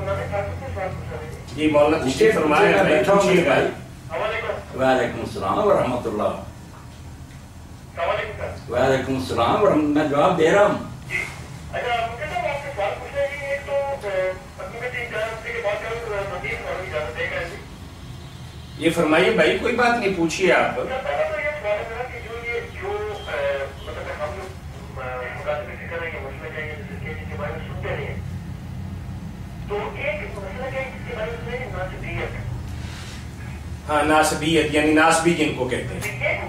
[SPEAKER 1] जी मौलाना पूछिए, फरमाएं।
[SPEAKER 2] वालेकुम अस्सलाम व रहमतुल्लाह। वालेकुम अस्सलाम, मैं जवाब दे रहा हूँ।
[SPEAKER 1] ये फरमाइए भाई, कोई बात नहीं, पूछिए आप। हाँ, नासबीयत यानी नासबी जिनको कहते हैं।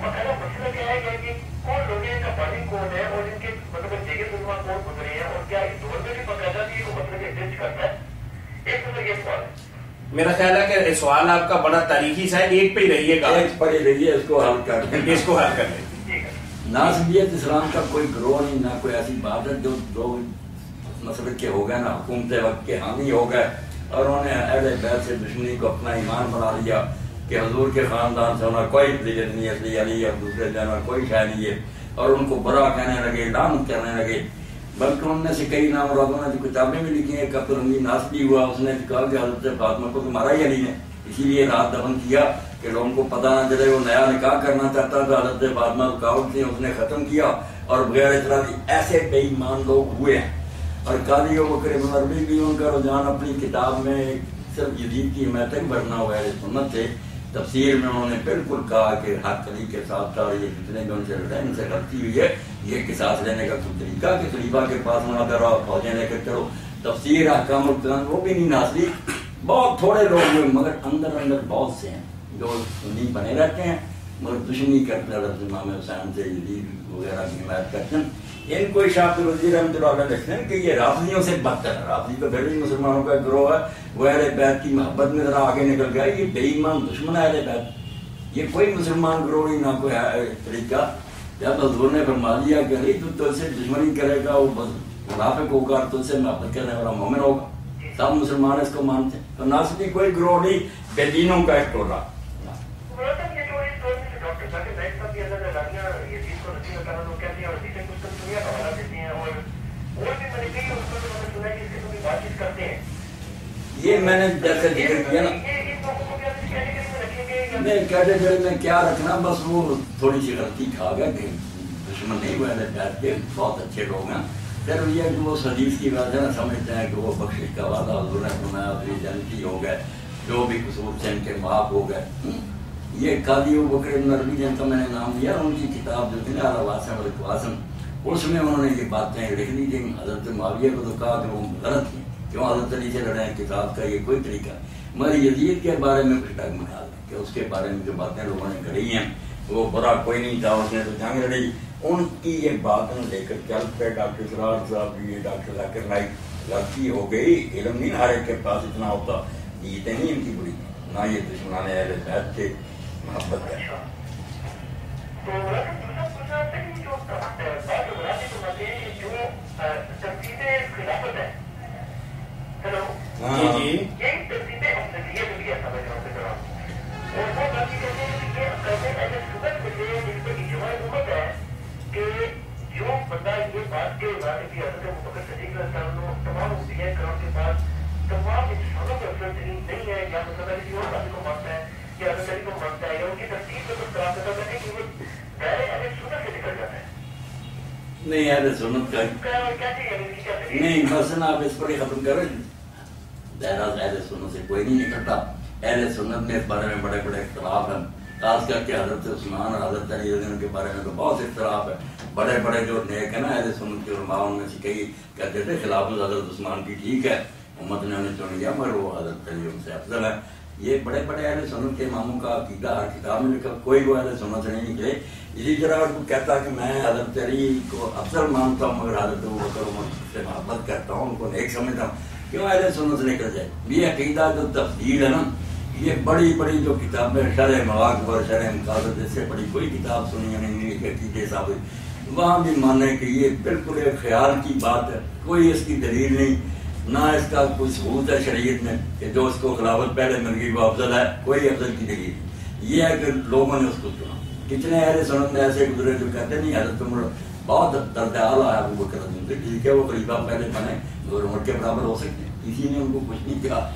[SPEAKER 1] मेरा ख्याल है कि सवाल आपका बड़ा तारीखी सा है, एक पे ही रहिएगा,
[SPEAKER 2] एक पर ही रहिए, इसको हल कर लें।
[SPEAKER 1] इसको हल कर लें।
[SPEAKER 2] नासबियत इस्लाम का कोई ग्रोह नहीं, ना कोई ऐसी बात है जो दो मसले के हो गए ना हुकूमत वक्त के हामी हो गए और उन्होंने अहले बैत से दुश्मनी को अपना ईमान बना लिया कि हजूर के खानदान से होना कोई प्लेजर नहीं है, इसलिए अली और दूसरे जाना कोई शाय नहीं है, और उनको बुरा कहने लगे, लानत करने लगे। बल्कि उनमें से कई नामुरादों ने जो किताबें भी लिखी हैं, कब्र रंगी नासबी हुआ, उसने कहा कि हजरत फातिमा को तो मारा ही अली ने, इसीलिए रात दफन किया कि लोगों को पता ना चले वो नया निकाह करना चाहता था। हजरत फातिमा रुकावट थी, उसने खत्म किया और बगैर इतराजी ऐसे बेईमान लोग हुए हैं। और कादी बकर इब्न अरबी भी उनका रुझान अपनी किताब में सिर्फ यजीद की हिमायत भरना हुआ है सुन्नत से, तफसीर में उन्होंने बिल्कुल कहा कि हक अली के साथ था, ये जितने भी उनसे लड़े उनसे गलती हुई है, ये किसास लेने का कोई तरीका कि खलीफा के पास वहाँ करो, फौजें लेकर चलो। तफसीर अहकामुल कुरान वो भी नहीं नासली, बहुत थोड़े लोग हुए, मगर अंदर अंदर बहुत से हैं जो सुन्नी बने रहते हैं, मगर दुश्मनी करते रहते हैं, इमाम हुसैन से यजीद वगैरह की हिमायत करते हैं। इनको शाफिर वजीर रहमतुल्लाह लिखते हैं कि ये राफियों से बदतर है। राफी तो फिर भी मुसलमानों का गिरोह है, वो अहले बैत की मोहब्बत में जरा आगे निकल गया, ये बेईमान दुश्मन है अहले बैत, ये कोई मुसलमान गिरोह ही ना कोई तरीका। जब हजूर ने फरमा दिया कि नहीं तू तुझसे दुश्मनी करेगा, वो बस मुनाफिक होगा, तुझसे मोहब्बत करने वाला मोमिन होगा, सब मुसलमान इसको मानते हैं। तो नासबी कोई गिरोह नहीं, बेदीनों का एक टोला। ये मैंने जैसे जिक्र किया ना, मैं कैटेगरी में क्या रखना, बस वो थोड़ी सी गलती खा गया कि दुश्मन नहीं हुए बैठ के, बहुत अच्छे लोग हैं। फिर ये कि वो हदीस की बात है ना, समझते हैं कि वो बख्शिश का वादा हजूर ने फरमाया, जन्नती हो गए, जो भी कसूर से इनके माफ हो गए। ये कादी बकर इब्न अरबी जिनका मैंने नाम लिया, उनकी किताब जो थी ना वासन, उसमें उन्होंने ये बातें लिख ली थी। हजरत मुआविया को तो कहा कि वो गलत है, क्यों हजरत अली से लड़े, किताब का ये कोई तरीका। मगर यजीद के बारे में कुछ डगमगा कि उसके बारे में जो बातें लोगों ने करी हैं वो बुरा कोई नहीं था, उसने तो जंग लड़ी, उनकी ये बातें लेकर चल पे डॉक्टर सरार साहब ये डॉक्टर जाकिर नाइक लड़की हो गई, इल्म नहीं हर एक के पास इतना होता, जीते नहीं इनकी बुरी, ना ये दुश्मनाने अहले बैत थे, मोहब्बत है।
[SPEAKER 3] کے بعد بھی حضرت ابوبکر صدیق رضی اللہ عنہ تمام انبیاء کرام کے پاس تمام انسانوں کے افضل ترین نہیں ہے، یا مطلب کسی اور بات کو مانتا ہے یا حضرت علی کو مانتا ہے، یا ان کی ترتیب میں کچھ طرح کا ہے کہ وہ دائرے اہل سنت سے نکل جاتا ہے؟
[SPEAKER 2] نہیں، اہل سنت کا نہیں، مثلا آپ اس پر ہی ختم کریں، دائرہ اہل سنت سے کوئی نہیں نکلتا. اہل سنت میں اس بارے میں بڑے بڑے اختلاف ہیں، خاص کر کے حضرت عثمان اور حضرت علی رضی اللہ عنہ کے بارے میں تو بہت اختلاف ہے. بڑے بڑے جو نیک ہیں نا اہل سنت کے علماء، ان میں سے کئی کہتے تھے خلافت حضرت عثمان کی ٹھیک ہے، امت نے انہیں چن لیا، مگر وہ حضرت علی ان سے افضل ہے. یہ بڑے بڑے اہل سنت کے اماموں کا عقیدہ ہر کتاب میں لکھا، کوئی وہ اہل سنت سے نہیں نکلے. اسی طرح وہ کہتا کہ میں حضرت علی کو افضل مانتا ہوں مگر حضرت ابوبکر عمر سے محبت کرتا ہوں، ان کو نیک سمجھتا ہوں، کیوں اہل سنت سے نکل جائے؟ یہ عقیدہ جو تفصیل ہے نا، یہ بڑی بڑی جو کتابیں شرح مواقع اور شرح مقاصد، جس سے بڑی کوئی کتاب سنی نہیں کہ عقیدے ثابت، وہاں بھی مانے کہ یہ بالکل ایک خیال کی بات ہے، کوئی اس کی دلیل نہیں، نہ اس کا کوئی ثبوت ہے شریعت میں کہ جو اس کو خلافت پہلے مل گئی وہ افضل ہے، کوئی افضل کی دلیل. یہ ہے کہ لوگوں نے اس کو چنا. کتنے اہل سنت میں ایسے گزرے جو کہتے نہیں حضرت عمر بہت درد اعلیٰ ہے ابوبکر رضی اللہ عنہ، ٹھیک ہے وہ خلیفہ پہلے بنے اور عمر کے برابر ہو سکتے ہیں، کسی نے ان کو کچھ نہیں کہا.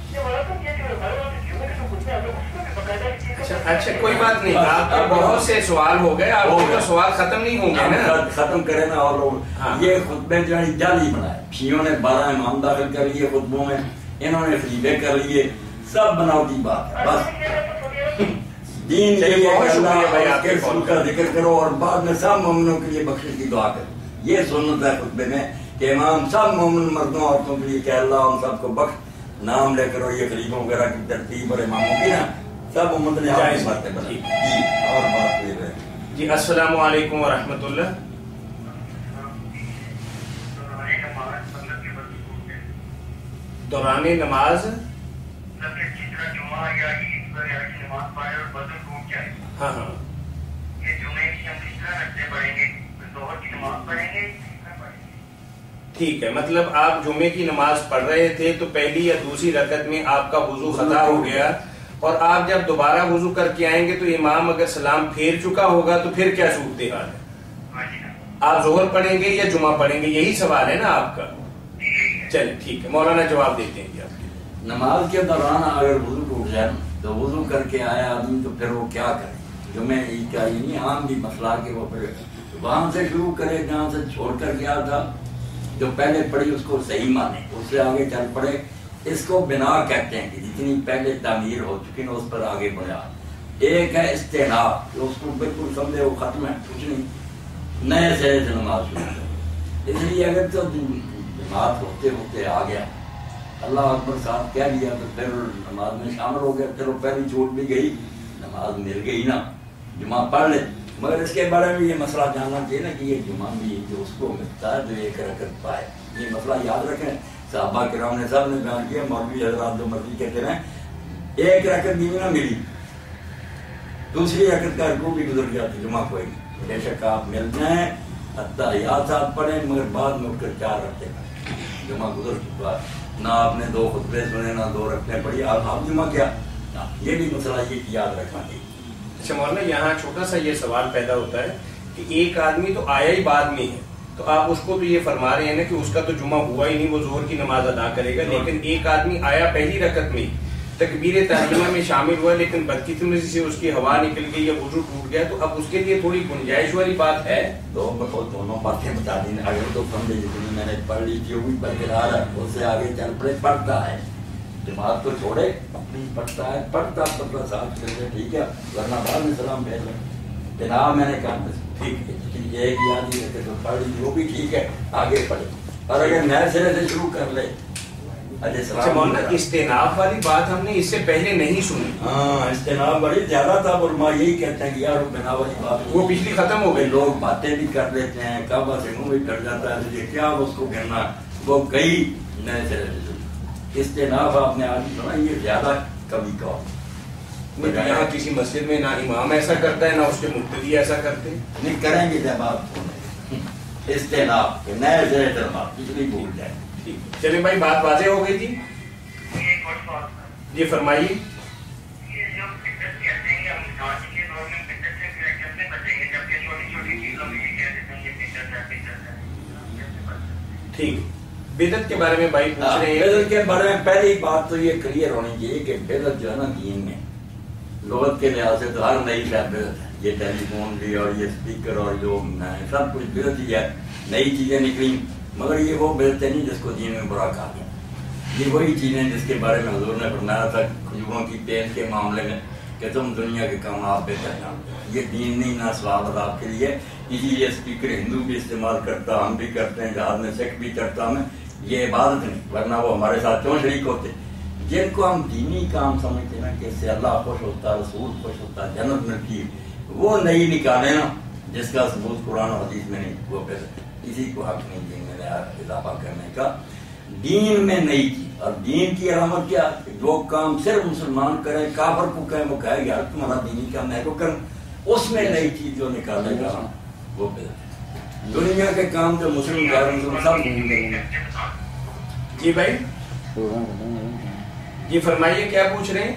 [SPEAKER 1] اچھا کوئی بات نہیں، آپ کے بہت سے سوال ہو گئے، آپ کے سوال ختم نہیں ہوں گے نا،
[SPEAKER 2] ختم کریں نا. اور لوگ یہ خطبے جو ہے جعلی بنائے، شیعوں نے 12 امام داخل کر لیے خطبوں میں، انہوں نے خلیفے کر لیے، سب بناوٹی بات ہے. بس دین کے لیے اللہ کے رسول کا ذکر کرو اور بعد میں سب مومنوں کے لیے بخشش کی دعا کرو. یہ سنت ہے خطبے میں کہ امام سب مومن مردوں عورتوں کے لیے کہ اللہ ان سب کو بخش، نام لے کرو. یہ خلیفوں وغیرہ کی ترتیب اور اماموں کی نا سب امت نے جائز باتیں بنائی. اور بات یہ ہے
[SPEAKER 1] جی. السلام علیکم ورحمۃ اللہ. دوران نماز ہاں ہاں ٹھیک ہے، مطلب آپ جمعے کی نماز پڑھ رہے تھے تو پہلی یا دوسری رکعت میں آپ کا وضو خطا ہو گیا، اور آپ جب دوبارہ وضو کر کے آئیں گے تو امام اگر سلام پھیر چکا ہوگا تو پھر کیا صورتحال ہے؟ آپ ظہر پڑھیں گے یا جمعہ پڑھیں گے؟ یہی سوال ہے نا آپ کا. چلے ٹھیک ہے، مولانا جواب دیتے ہیں.
[SPEAKER 2] نماز کے دوران اگر وضو ٹوٹ جائے تو وضو کر کے آیا آدمی تو پھر وہ کیا کرے؟ جمعہ عید کا یہ نہیں عام بھی مسئلہ کہ وہ پھر وہاں سے شروع کرے جہاں سے چھوڑ کر گیا تھا، جو پہلے پڑھی اس کو صحیح مانے، اس سے آگے چل پڑے. اس کو بنا کہتے ہیں کہ جتنی پہلے تعمیر ہو چکی نا اس پر آگے بڑھا. ایک ہے استحناب، جو اس کو بالکل سمجھے وہ ختم ہے، کچھ نہیں، نئے سرے سے نماز شروع کرے. اس لیے اگر تو جماعت ہوتے ہوتے آ گیا، اللہ اکبر صاحب کہہ لیا تو پھر نماز میں شامل ہو گیا، چلو پہلی چھوٹ بھی گئی، نماز مل گئی نا، جمعہ پڑھ لے. مگر اس کے بارے میں یہ مسئلہ جاننا چاہیے نا کہ یہ جمعہ بھی جو اس کو ملتا ہے جو ایک رکعت پائے. یہ مسئلہ یاد رکھیں، صحابہ کرام نے سب نے بیان کیا، مولوی حضرات جو مرضی کہتے رہے، ایک رکعت بھی نہ ملی، دوسری رکعت کا رکوع بھی گزر گیا تو جمعہ کوئی نہیں. بے شک آپ مل جائیں اتحیات ساتھ پڑھیں، مگر بعد میں اٹھ کر 4 رکعتیں پڑھیں. جمعہ گزر چکا، نہ آپ نے 2 خطبے سنے نہ 2 رکعتیں پڑھی، آپ جمعہ کیا. یہ بھی مسئلہ یہ یاد رکھنا چاہیے.
[SPEAKER 1] اچھا مولانا، یہاں چھوٹا سا یہ سوال پیدا ہوتا ہے کہ ایک آدمی تو آیا ہی بعد میں ہے، تو آپ اس کو تو یہ فرما رہے ہیں نا کہ اس کا تو جمعہ ہوا ہی نہیں، وہ ظہر کی نماز ادا کرے گا، لیکن ایک آدمی آیا پہلی رکعت میں تکبیر تحریمہ میں شامل ہوا، لیکن بدقسمتی سے اس کی ہوا نکل گئی یا وضو ٹوٹ گیا، تو اب اس کے لیے تھوڑی گنجائش والی بات ہے.
[SPEAKER 2] دونوں باتیں بتا دی. اگر تو سمجھے جتنی میں نے پڑھ لی تھی وہ بھی برقرار ہے، اس سے آگے چل پڑے، پڑھتا ہے، جماعت کو چھوڑے اپنی پڑھتا ہے، پڑھتا ساتھ کرتے ٹھیک ہے، ورنہ بعد میں سلام بھیج لیں. جناب میں نے کہا ٹھیک ہے ایک یاد ہی رکھے تو پڑھ لی، وہ بھی ٹھیک ہے، آگے پڑھے. اور اگر نئے سرے سے شروع کر لے.
[SPEAKER 1] اچھا مولانا، استناف والی بات ہم نے اس سے پہلے نہیں سنی.
[SPEAKER 2] ہاں استناف بڑی زیادہ تھا، علماء یہی کہتے ہیں کہ یار بنا والی بات
[SPEAKER 1] وہ پچھلی ختم ہو گئی.
[SPEAKER 2] لوگ باتیں بھی کر لیتے ہیں، کعبہ سے منہ بھی کٹ جاتا ہے، یہ کیا اس کو کہنا، وہ کئی نئے سرے سے. استناف آپ نے آج سنا، یہ زیادہ کبھی کا.
[SPEAKER 1] یہاں کسی مسجد میں نہ امام ایسا کرتا ہے نہ اس کے مقتدی ایسا کرتے.
[SPEAKER 2] نہیں کریں گے جب آپ استناف نئے سرے سے پچھلی بھول جائیں.
[SPEAKER 1] چلے بھائی بات واضح ہو گئی تھی. جی فرمائیے. ٹھیک. بدعت کے بارے میں بھائی پوچھ رہے ہیں.
[SPEAKER 2] بدعت کے بارے میں پہلی بات تو یہ کلیئر ہونی چاہیے کہ بدعت جو ہے نا دین میں لغت کے لحاظ سے تو ہر نئی شاید بدعت ہے. یہ ٹیلی فون بھی اور یہ اسپیکر اور جو سب کچھ بدعت ہی ہے. نئی چیزیں نکلی مگر یہ وہ بدعت نہیں جس کو دین میں برا کہا گیا. یہ وہی چیزیں جس کے بارے میں حضور نے فرمایا تھا کھجوروں کی تیل کے معاملے میں کہ تم دنیا کے کام آپ بہتر جانتے. یہ دین نہیں نہ ثواب آپ کے لیے. اسی لیے اسپیکر ہندو بھی استعمال کرتا, ہم بھی کرتے ہیں, جہاز میں سکھ بھی چڑھتا ہوں. یہ عبادت نہیں, ورنہ وہ ہمارے ساتھ کیوں شریک ہوتے. جن کو ہم دینی کام سمجھتے ہیں نا کہ اس سے اللہ خوش ہوتا ہے, رسول خوش ہوتا ہے, جنت ملتی ہے, وہ نہیں نکالے نا جس کا ثبوت قرآن و حدیث میں نہیں, وہ پھر کسی کو حق نہیں دین میں اضافہ کرنے کا. دین میں نئی چیز, اور دین کی علامت کیا, جو کام صرف مسلمان کرے, کافر کو کہے وہ کہے یار تمہارا دینی کام میں کو کروں, اس میں نئی چیز جو نکالے گا وہ پھر دنیا کے کام جو مسلم غیر مسلم سب.
[SPEAKER 1] جی بھائی جی فرمائیے کیا پوچھ رہے ہیں.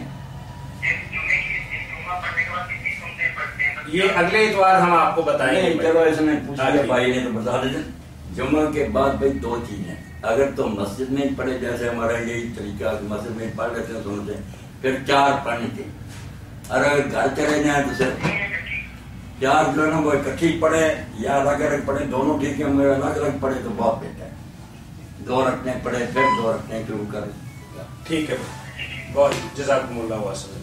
[SPEAKER 1] یہ اگلے اتوار ہم آپ کو بتائیں گے.
[SPEAKER 2] چلو ایسے میں پوچھ لیا بھائی نے تو بتا دیتے. جمعہ کے بعد بھائی دو چیزیں, اگر تو مسجد میں پڑھے جیسے ہمارا یہی طریقہ مسجد میں پڑھ لیتے ہیں سنتے ہیں, پھر 4 پڑھنی تھی. اور اگر گھر چلے جائیں تو صرف 4 جو ہے نا وہ اکٹھی پڑھے یا الگ الگ پڑھے, دونوں ٹھیک ہے. مگر الگ الگ پڑھے تو بہت بہتر ہے. 2 رکھنے پڑھے پھر 2 رکھنے شروع کریں.
[SPEAKER 1] ٹھیک ہے بہت جزاکم اللہ واسطہ.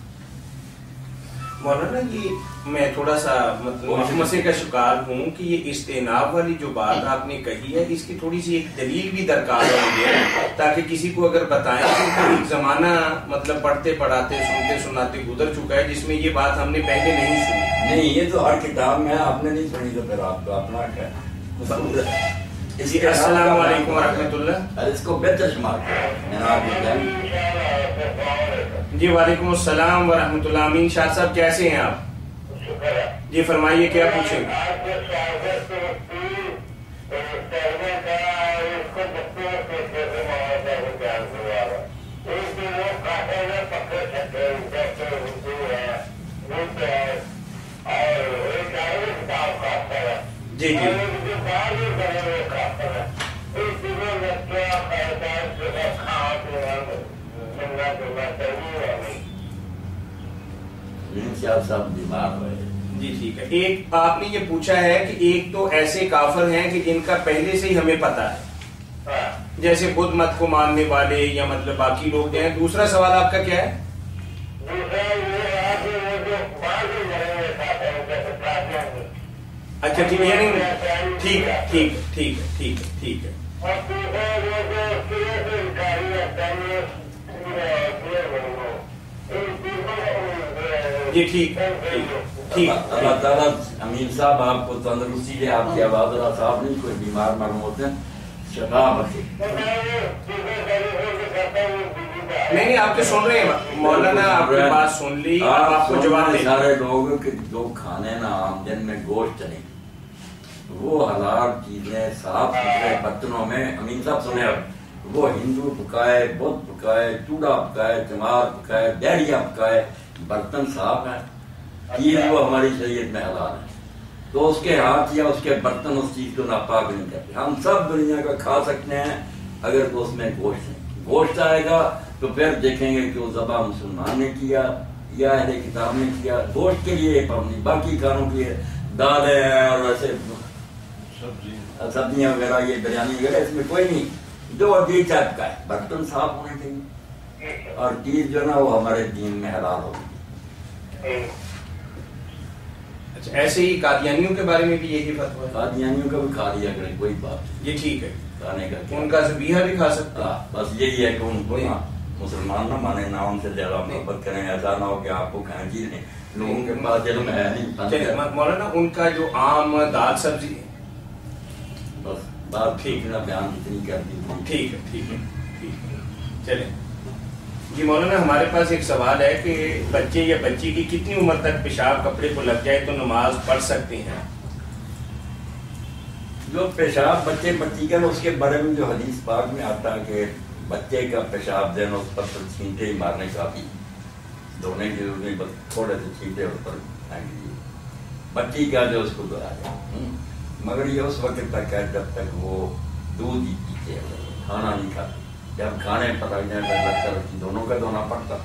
[SPEAKER 1] مولانا یہ میں تھوڑا سا مطلب مسئلے کا شکار ہوں کہ یہ استئناب والی جو بات آپ نے کہی ہے اس کی تھوڑی سی ایک دلیل بھی درکار ہے تاکہ کسی کو اگر بتائیں کہ ایک زمانہ مطلب پڑھتے پڑھاتے سنتے سناتے گزر چکا ہے جس میں یہ بات ہم نے پہلے نہیں سنی.
[SPEAKER 2] نہیں یہ تو ہر کتاب میں آپ نے نہیں سنی تو پھر آپ کا اپنا ہے.
[SPEAKER 1] السلام علیکم ورحمۃ اللہ.
[SPEAKER 2] اس کو بہتر شمار کیا.
[SPEAKER 1] جی وعلیکم السلام ورحمۃ اللہ. امین شاہ صاحب کیسے ہیں آپ؟ جی فرمائیے کیا پوچھیں گے. جی جی
[SPEAKER 2] صاحب بیمار ہوئے.
[SPEAKER 1] جی ٹھیک ہے. ایک آپ نے یہ پوچھا ہے کہ ایک تو ایسے کافر ہیں کہ جن کا پہلے سے ہی ہمیں پتا ہے جیسے بدھ مت کو ماننے والے یا مطلب باقی لوگ ہیں. دوسرا سوال آپ کا کیا ہے؟ اچھا ٹھیک ہے ٹھیک ہے ٹھیک ہے ٹھیک ہے ٹھیک ہے ٹھیک ہے. جی ٹھیک ہے ٹھیک.
[SPEAKER 2] اللہ تعالیٰ امین صاحب آپ کو تندرستی دے, آپ کی آواز اللہ صاحب نہیں کوئی بیمار معلوم ہوتے ہیں, شفا بخشے.
[SPEAKER 1] نہیں آپ تو سن رہے ہیں مولانا, آپ کی بات سن لی, آپ کو جواب دیں.
[SPEAKER 2] سارے لوگ کہ جو کھانے نا عام دن میں گوشت چلیں وہ حلال چیزیں صاف ستھرے برتنوں میں. امین صاحب سنے اب وہ ہندو پکائے, بدھ پکائے, چوڑا پکائے, چمار پکائے, ڈیریا پکائے, برتن صاف ہے. چیز وہ ہماری شریعت میں حلال ہے تو اس کے ہاتھ یا اس کے برتن اس چیز کو ناپاک نہیں کرتے. ہم سب دنیا کا کھا سکتے ہیں اگر تو اس میں گوشت ہے. گوشت آئے گا تو پھر دیکھیں گے کہ وہ ذبح مسلمان نے کیا یا اہل کتاب نے کیا. گوشت کے لیے پابندی, باقی کھانوں کے لیے دالیں اور ایسے سبزیاں وغیرہ یہ بریانی وغیرہ اس میں کوئی نہیں. جو جی ٹائپ کا ہے برتن صاف ہونے چاہیے اور چیز جو نا وہ ہمارے دین میں حلال ہوگی.
[SPEAKER 1] اچھا ایسے ہی قادیانیوں کے بارے میں بھی یہی فتویٰ ہے.
[SPEAKER 2] قادیانیوں کا بھی کھا لیا کریں کوئی بات.
[SPEAKER 1] یہ ٹھیک ہے
[SPEAKER 2] کھانے کا
[SPEAKER 1] ان کا ذبیحہ بھی کھا سکتا ہے.
[SPEAKER 2] بس یہی ہے کہ ان کو مسلمان نہ مانے, نہ ان سے زیادہ محبت کریں. ایسا نہ ہو کہ آپ کو کھائیں چیز نہیں, لوگوں کے پاس علم ہے نہیں.
[SPEAKER 1] مولانا ان کا جو عام دال سبزی ہے
[SPEAKER 2] بس بات ٹھیک نہ بیان اتنی کر دی.
[SPEAKER 1] ٹھیک ہے ٹھیک ہے ٹھیک ہے چلیں. جی مولانا ہمارے پاس ایک سوال ہے کہ بچے یا بچی کی کتنی عمر تک پیشاب کپڑے کو لگ جائے تو نماز پڑھ سکتے ہیں؟
[SPEAKER 2] جو پیشاب بچے بچی کا اس کے بارے میں جو حدیث پاک میں آتا ہے کہ بچے کا پیشاب دینا اس پر چھینٹے ہی مارنے کافی, دھونے کی ضرورت نہیں, بس تھوڑے سے چھینٹے اس پر پھینک دیجیے. بچی کا جو اس کو دہرا جائے, مگر یہ اس وقت تک ہے جب تک وہ دودھ ہی پیتے کھانا نہیں کھاتے. جب کھانے پر آ جائیں تو لگتا ہے دونوں کا دھونا پڑتا.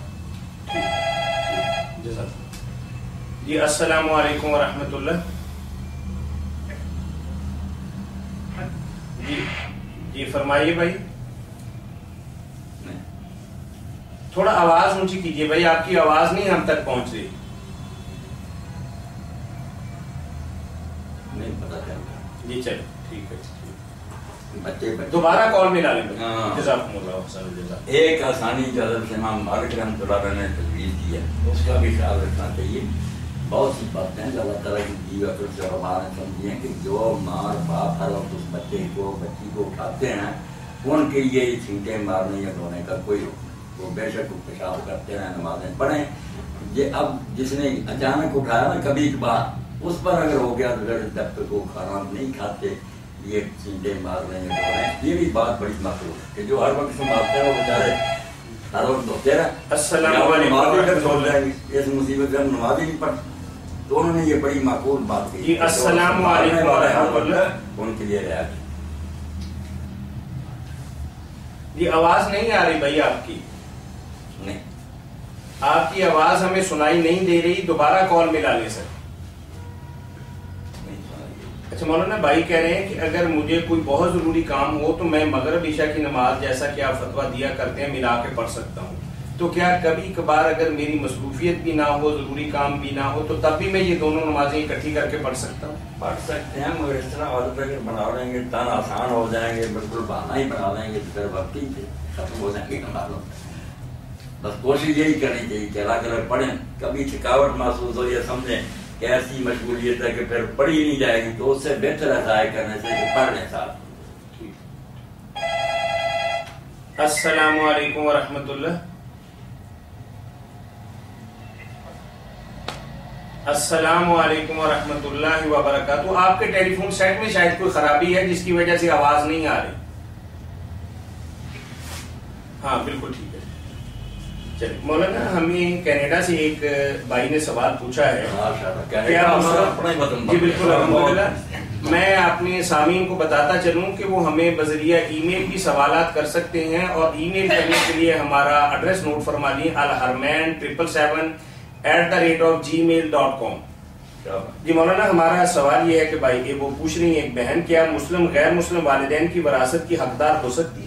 [SPEAKER 1] جی السلام علیکم ورحمۃ اللہ. جی فرمائیے بھائی. تھوڑا آواز اونچی کیجیے بھائی, آپ کی آواز نہیں ہم تک پہنچ رہی.
[SPEAKER 2] نہیں پتا چلتا.
[SPEAKER 1] جی چلو ٹھیک ہے.
[SPEAKER 2] بچے
[SPEAKER 1] دوبارہ کال میں ڈالیں.
[SPEAKER 2] جزاکم اللہ. ایک آسانی جو حضرت امام مالک رحمۃ اللہ علیہ نے تجویز کی ہے اس کا بھی خیال رکھنا چاہیے. بہت سی باتیں ہیں اللہ تعالیٰ کی دی ہوئی سے علماء نے سمجھی ہیں کہ جو ماں باپ ہر وقت اس بچے کو بچی کو اٹھاتے ہیں ان کے لیے چھینٹے مارنے یا دھونے کا کوئی حکم نہیں. وہ بے شک پیشاب کرتے ہیں نمازیں پڑھیں. یہ اب جس نے اچانک اٹھایا نا کبھی کبھار اس پر اگر ہو گیا تو جب تک وہ کھانا نہیں کھاتے یہ چھینٹے مارنے یا دھونے, یہ بھی بات بڑی مقبول ہے کہ جو ہر وقت سنبھالتے ہیں وہ بیچارے ہر وقت دھوتے رہے.
[SPEAKER 1] السلام علیکم.
[SPEAKER 2] اس مصیبت میں نماز ہی نہیں پڑھتے تو انہوں نے یہ بڑی معقول بات کی.
[SPEAKER 1] جی السلام علیکم ورحمۃ اللہ.
[SPEAKER 2] ان کے لیے رہا
[SPEAKER 1] جی آواز نہیں آ رہی بھائی آپ کی.
[SPEAKER 2] نہیں
[SPEAKER 1] آپ کی آواز ہمیں سنائی نہیں دے رہی. دوبارہ کال ملا لیں سر. اچھا مولانا بھائی کہہ رہے ہیں کہ اگر مجھے کوئی بہت ضروری کام ہو تو میں مغرب عشاء کی نماز جیسا کہ آپ فتویٰ دیا کرتے ہیں ملا کے پڑھ سکتا ہوں. تو کیا کبھی کبھار اگر میری مصروفیت بھی نہ ہو ضروری کام بھی نہ ہو تو تب بھی میں یہ دونوں نمازیں اکٹھی کر کے پڑھ سکتا ہوں؟
[SPEAKER 2] پڑھ سکتے ہیں مگر اس طرح عادت اگر بنا لیں گے تن آسان ہو جائیں گے بالکل بہانا ہی بنا لیں گے تو پھر وقت ہی ختم ہو جائیں گے نمازوں. بس کوشش یہی کرنی چاہیے کہ الگ الگ پڑھیں. کبھی تھکاوٹ محسوس ہو یا سمجھیں کہ ایسی مشغولیت ہے کہ پھر پڑھی نہیں جائے گی تو اس سے بہتر ہے ضائع کرنے سے کہ پڑھ لیں ساتھ.
[SPEAKER 1] السلام علیکم ورحمۃ اللہ. السلام علیکم ورحمۃ اللہ وبرکاتہ. آپ کے ٹیلی فون سیٹ میں شاید کوئی خرابی ہے جس کی وجہ سے آواز نہیں آ رہی. ہاں بالکل ٹھیک ہے. چلیے مولانا ہمیں کینیڈا سے ایک بھائی نے سوال پوچھا ہے. جی بالکل الحمدللہ. میں اپنے سامعین کو بتاتا چلوں کہ وہ ہمیں بذریعہ ای میل بھی سوالات کر سکتے ہیں اور ای میل کرنے کے لیے ہمارا ایڈریس نوٹ فرما لیں alharman777@gmail.com. جی مولانا ہمارا سوال یہ ہے کہ بھائی وہ پوچھ رہی ہیں ایک بہن کیا مسلم غیر مسلم والدین کی وراثت کی حقدار ہو سکتی ہے؟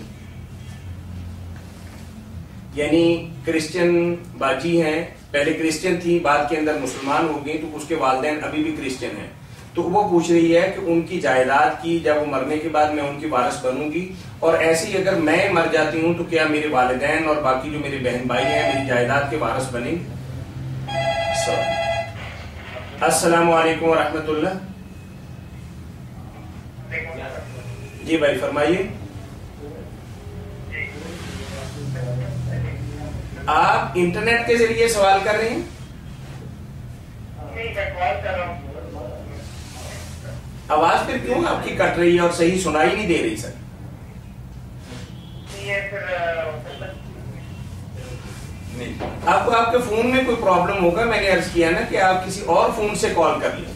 [SPEAKER 1] یعنی کرسچن باجی ہیں, پہلے کرسچن تھی بعد کے اندر مسلمان ہو گئی تو اس کے والدین ابھی بھی کرسچن ہیں, تو وہ پوچھ رہی ہے کہ ان کی جائیداد کی جب وہ مرنے کے بعد میں ان کی وارث بنوں گی اور ایسی اگر میں مر جاتی ہوں تو کیا میرے والدین اور باقی جو میرے بہن بھائی ہیں میری جائیداد کے وارث بنیں گے؟ السلام علیکم ورحمۃ اللہ. جی بھائی فرمائیے. آپ انٹرنیٹ کے ذریعے سوال کر رہے ہیں؟ آواز پھر کیوں آپ کی کٹ رہی ہے اور صحیح سنائی نہیں دے رہی سر؟ آپ کو آپ کے فون میں کوئی پرابلم ہوگا. میں نے عرض کیا نا کہ آپ کسی اور فون سے کال کر لیں.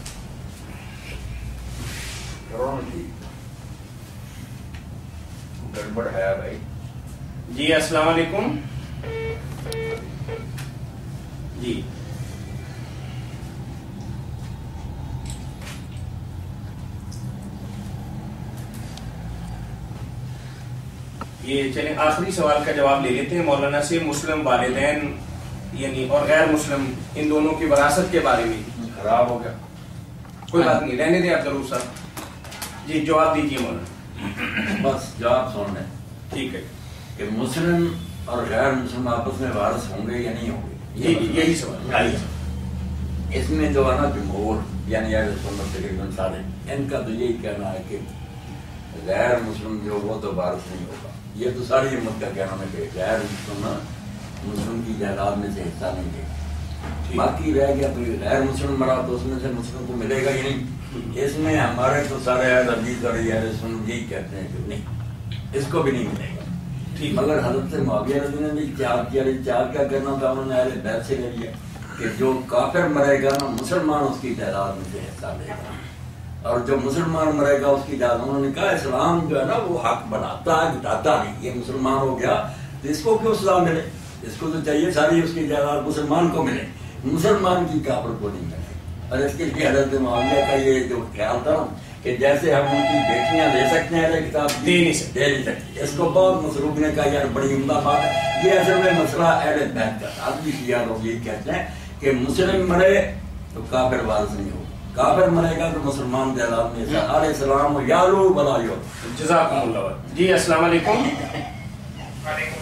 [SPEAKER 2] گڑبڑ ہے بھائی.
[SPEAKER 1] جی السلام علیکم. جی یہ چلیں آخری سوال کا جواب لے لیتے ہیں مولانا سے. مسلم والدین یعنی اور غیر مسلم ان دونوں کی وراثت کے بارے میں.
[SPEAKER 2] خراب ہو گیا
[SPEAKER 1] کوئی بات نہیں, رہنے دیں آپ ضرور صاحب. جی جواب دیجیے مولانا.
[SPEAKER 2] بس جواب سن لیں.
[SPEAKER 1] ٹھیک ہے
[SPEAKER 2] کہ مسلم اور غیر مسلم آپس میں وارث ہوں گے یا نہیں ہوں گے,
[SPEAKER 1] یہی سوال.
[SPEAKER 2] اس میں جو ہے نا جمہور یعنی اہل سنت تقریباً سارے ان کا تو یہی کہنا ہے کہ غیر مسلم جو وہ تو وارث نہیں ہوگا. یہ تو ساری امت کا کہنا ہے کہ غیر مسلم کی جائیداد میں سے حصہ نہیں دے گا. باقی رہ گیا تو غیر مسلم مرا تو اس میں سے مسلم کو ملے گا ہی نہیں. اس میں ہمارے تو سارے اہل حدیث اور اہل سنت یہی کہتے ہیں کہ نہیں اس کو بھی نہیں ملے گا. مگر حضرت معاویہ رضی اللہ عنہ نے اجتہاد کیا. اجتہاد کیا کرنا تھا انہوں نے اہل بیت سے لے لیا کہ جو کافر مرے گا نا مسلمان اس کی تعداد میں سے حصہ لے گا اور جو مسلمان مرے گا اس کی جائیداد. انہوں نے کہا اسلام جو ہے نا وہ حق بڑھاتا ہے گھٹاتا نہیں. یہ مسلمان ہو گیا تو اس کو کیوں سزا ملے؟ اس کو تو چاہیے ساری اس کی جائیداد مسلمان کو ملے, مسلمان کی کافر کو نہیں ملے. اور اس کے لیے حضرت معاویہ کا یہ جو خیال تھا کہ جیسے ہم ان کی بیٹیاں لے سکتے ہیں کتاب
[SPEAKER 1] دے نہیں سکتے.
[SPEAKER 2] اس کو بہت مصروف نے کہا یار بڑی عمدہ بات ہے. یہ اصل میں مسئلہ اہل بیت کا تھا. بھی شیعہ لوگ یہ کہتے ہیں کہ مسلم مرے تو کافر وارث نہیں ہو, کافر مرے گا تو مسلمان جائیداد میں علیہ السلام یارو بلا یو.
[SPEAKER 1] جزاکم اللہ. جی السلام علیکم.
[SPEAKER 3] وعلیکم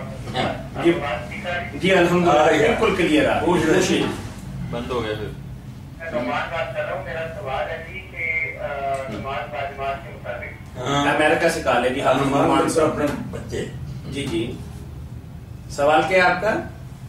[SPEAKER 3] السلام.
[SPEAKER 1] جی الحمدللہ بالکل کلیئر ہے. پوچھیے.
[SPEAKER 4] بند ہو گیا پھر.
[SPEAKER 3] میں نعمان بات کر رہا ہوں. میرا سوال ہے جی کہ نماز باجماعت کے مطابق
[SPEAKER 1] امریکہ سے کال ہے جی. نعمان سے
[SPEAKER 2] اپنے بچے.
[SPEAKER 1] جی جی سوال کیا ہے آپ کا؟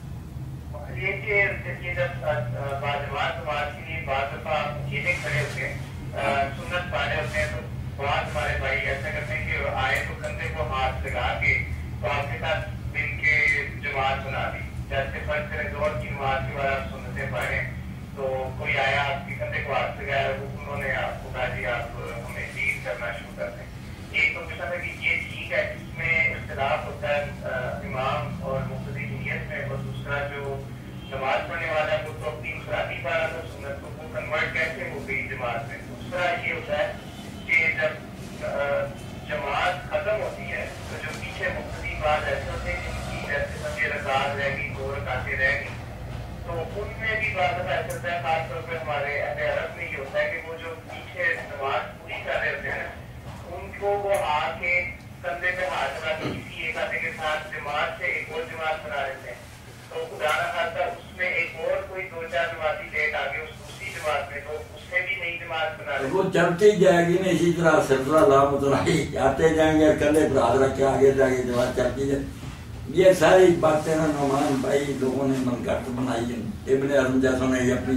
[SPEAKER 3] یہ کہ جب باجماعت نماز کے لیے بعض دفعہ اکیلے کھڑے ہوتے ہیں, سنت پڑھے ہوتے ہیں, تو بعض ہمارے بھائی ایسا کرتے ہیں کہ آئے تو کندھے کو ہاتھ لگا کے تو آپ کے ساتھ مل کے جماعت بنا دی. جیسے فرض کریں زہر کی نماز کے بعد آپ سنتیں پڑھیں تو کوئی آیا آپ کے کندھے کو ہاتھ لگایا, انہوں نے آپ کو کہا جی آپ ہمیں لیڈ کرنا شروع کر دیں. ایک تو پوچھا تھا کہ یہ ٹھیک ہے, اس میں اختلاف ہوتا ہے امام اور مقتدی کی نیت میں, اور دوسرا جو نماز پڑھنے والا ہے وہ تو اپنی انفرادی پڑھا تھا سنت کو, وہ کنورٹ کیسے ہو گئی جماعت میں. دوسرا یہ ہوتا ہے کہ جب جماعت ختم ہوتی ہے تو جو پیچھے مقتدی بات ایسے ہوتے ہیں جن کی جیسے سمجھے رکعت رہ گئی, 2 رکعتیں رہ گئی, تو ان میں بھی بات ایسا ہوتا ہے. خاص طور پہ ہمارے اہل عرب میں یہ ہوتا ہے کہ وہ جو پیچھے نماز پوری کر رہے ہوتے ہیں ان کو وہ آ کے کندھے پہ ہاتھ لگا کے کسی ایک آدھے کے ساتھ جماعت سے ایک اور جماعت بنا لیتے ہیں. تو خدا نہ خاصہ اس میں ایک اور کوئی 2-4 نمازی لیٹ آ گئے اس دوسری جماعت میں, تو اس میں بھی نئی جماعت بنا لیتے.
[SPEAKER 2] وہ چلتی جائے گی نا اسی طرح سلسلہ لامترائی آتے جائیں گے, کندھے پر ہاتھ رکھ کے آگے جائے گی جماعت چلتی جائے. یہ ساری باتیں نا نعمان بھائی لوگوں نے من گھٹ بنائی ہیں. ابن حزم جیسوں نے اپنی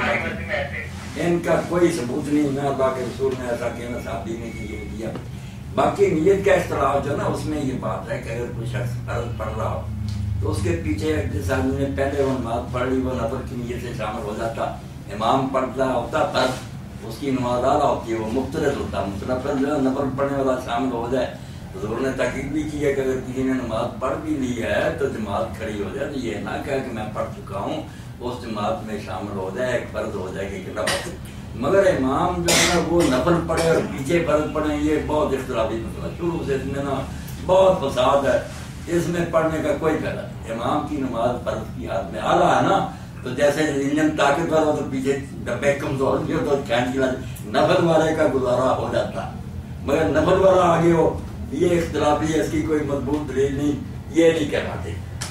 [SPEAKER 2] طرف ان کا کوئی ثبوت نہیں, نہ اللہ کے رسول نے ایسا کیا, نہ صحابی نے کیا. باقی نیت کا اختلاف جو نا اس میں یہ بات ہے کہ اگر کوئی شخص فرض پڑھ رہا ہو تو اس کے پیچھے جس آدمی نے پہلے وہ نماز پڑھ لی وہ نفل کی نیت سے شامل ہو جاتا. امام پڑھتا ہوتا تب اس کی نماز اعلیٰ ہوتی ہے, وہ مختلف ہوتا. نفل جو ہے نفل پڑھنے والا شامل ہو جائے. حضور نے تاکید بھی کی ہے کہ اگر کسی نے نماز پڑھ بھی لی ہے تو جماعت کھڑی ہو جائے, تو یہ نہ کہا کہ میں پڑھ چکا ہوں اس جماعت میں شامل ہو جائے, ایک فرض ہو جائے کہ نفل. مگر امام جو ہے نا وہ نفل پڑھے اور پیچھے فرض پڑھے, یہ بہت اختلافی مسئلہ. شروع سے اس میں نا بہت فساد ہے, اس میں پڑھنے کا کوئی فائدہ نہیں. امام کی نماز فرض کی حالت میں اعلیٰ ہے نا, تو جیسے انجن طاقتور ہو تو پیچھے ڈبے کمزور بھی ہو تو کھینچ کے نفل والے کا گزارا ہو جاتا, مگر نفل والا آگے ہو یہ اختلافی ہے, اس کی کوئی مضبوط دلیل نہیں, یہ نہیں کہلاتے.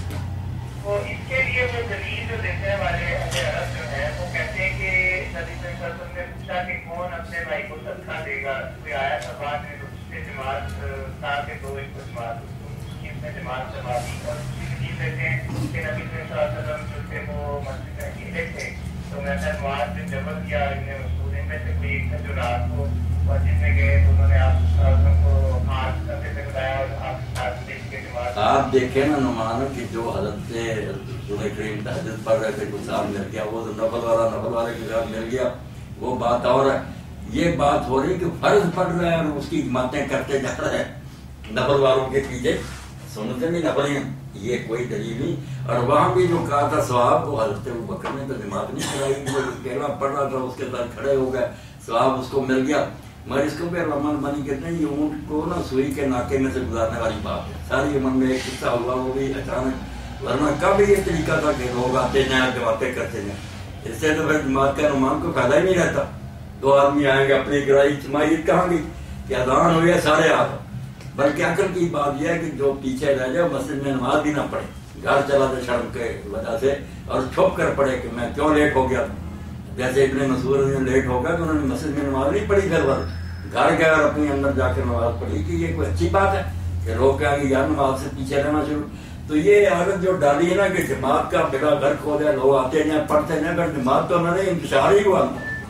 [SPEAKER 3] وہ اس کے لیے وہ دلیل جو دیتے ہیں والے اہل عرب جو ہے وہ کہتے ہیں کہ نبی صلی اللہ علیہ وسلم نے پوچھا کہ کون اپنے بھائی کو صدقہ دے گا, کوئی آیا تھا بعد میں اس سے جماعت تھا کہ 2 ایک جماعت اس کی اس نے جماعت کروا دی. اور دوسری دلیل دیتے ہیں کہ نبی صلی اللہ علیہ وسلم جو تھے وہ مسجد میں اکیلے تھے, تو میں نے نماز سے جبر کیا ابن مسعود میں سے کوئی ایک تھا جو رات کو مسجد میں گئے تو انہوں نے آپ کو ہاتھ کندھے پہ بتایا اور آپ ساتھ دیکھ کے جماعت. آپ
[SPEAKER 2] دیکھیں نا نعمان کہ جو حضرت سے رسول کریم تہجد پڑھ رہے تھے کوئی صاحب مل گیا, وہ تو نفل والے کے ساتھ مل گیا, وہ بات اور ہے. یہ بات ہو رہی کہ فرض پڑھ رہے ہیں اور اس کی باتیں کرتے جا رہے ہیں نفل والوں کے پیچھے, سنتے بھی نفل ہیں, یہ کوئی دلیل نہیں. اور وہاں بھی جو کہا تھا ثواب, وہ حضرت ابوبکر نے تو جماعت نہیں کرائی, وہ اکیلا پڑھ رہا تھا اس کے ساتھ کھڑے ہو گئے, ثواب اس کو مل گیا. مگر اس کو بھی رحمان بانی کہتے ہیں, یہ اونٹ کو نا سوئی کے ناکے میں سے گزارنے والی بات ہے. ساری عمر میں ایک قصہ ہوا, وہ بھی اچانک, ورنہ کب یہ طریقہ تھا کہ لوگ آتے جائیں باتیں کرتے جائیں. اس سے تو پھر جماعت کا نعمان کو فائدہ ہی نہیں رہتا. 2 آدمی آئیں گے اپنی گرائی جماعت کہاں گی کہ اذان ہوئی ہے سارے آ جاؤ. بلکہ عقل کی بات یہ ہے کہ جو پیچھے رہ جائے مسجد میں نماز بھی نہ پڑھے, گھر چلا جائے شرم کے وجہ سے, اور چھپ کر پڑھے کہ میں کیوں لیٹ ہو گیا تھا. جیسے ابن مسعود لیٹ ہو گیا تو انہوں نے مسجد میں نماز نہیں پڑھی, گھر گئے اور اپنی اندر جا کے نماز پڑھی. کہ یہ کوئی اچھی بات ہے کہ لوگ کہیں گے یار نماز سے پیچھے رہنا شروع. تو یہ عادت جو ڈالی ہے نا کہ جماعت کا بڑا گھر کھو جائے, لوگ آتے جائیں پڑھتے جائیں, اگر جماعت تو انہوں نے انتشار ہی ہوا.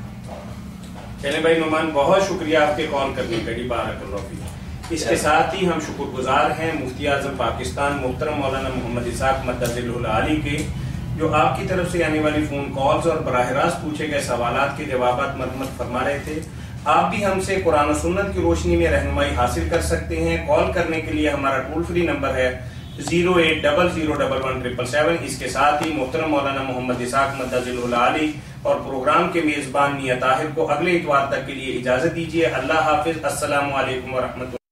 [SPEAKER 1] چلے بھائی نعمان بہت شکریہ آپ کے کال کرنے کا جی, بارک اللہ فیک. اس کے ساتھ ہی ہم شکر گزار ہیں مفتی اعظم پاکستان محترم مولانا محمد اسحاق مدظلہ العالی کے, جو آپ کی طرف سے آنے والی فون کالز اور براہ راست پوچھے گئے سوالات کے جوابات مرمت فرما رہے تھے. آپ بھی ہم سے قرآن و سنت کی روشنی میں رہنمائی حاصل کر سکتے ہیں. کال کرنے کے لیے ہمارا ٹول فری نمبر ہے 08001117777. اس کے ساتھ ہی محترم مولانا محمد اسحاق مدظل العالی اور پروگرام کے میزبان میاں طاہر کو اگلے اتوار تک کے لیے اجازت دیجیے. اللہ حافظ. السلام علیکم ورحمۃ اللہ.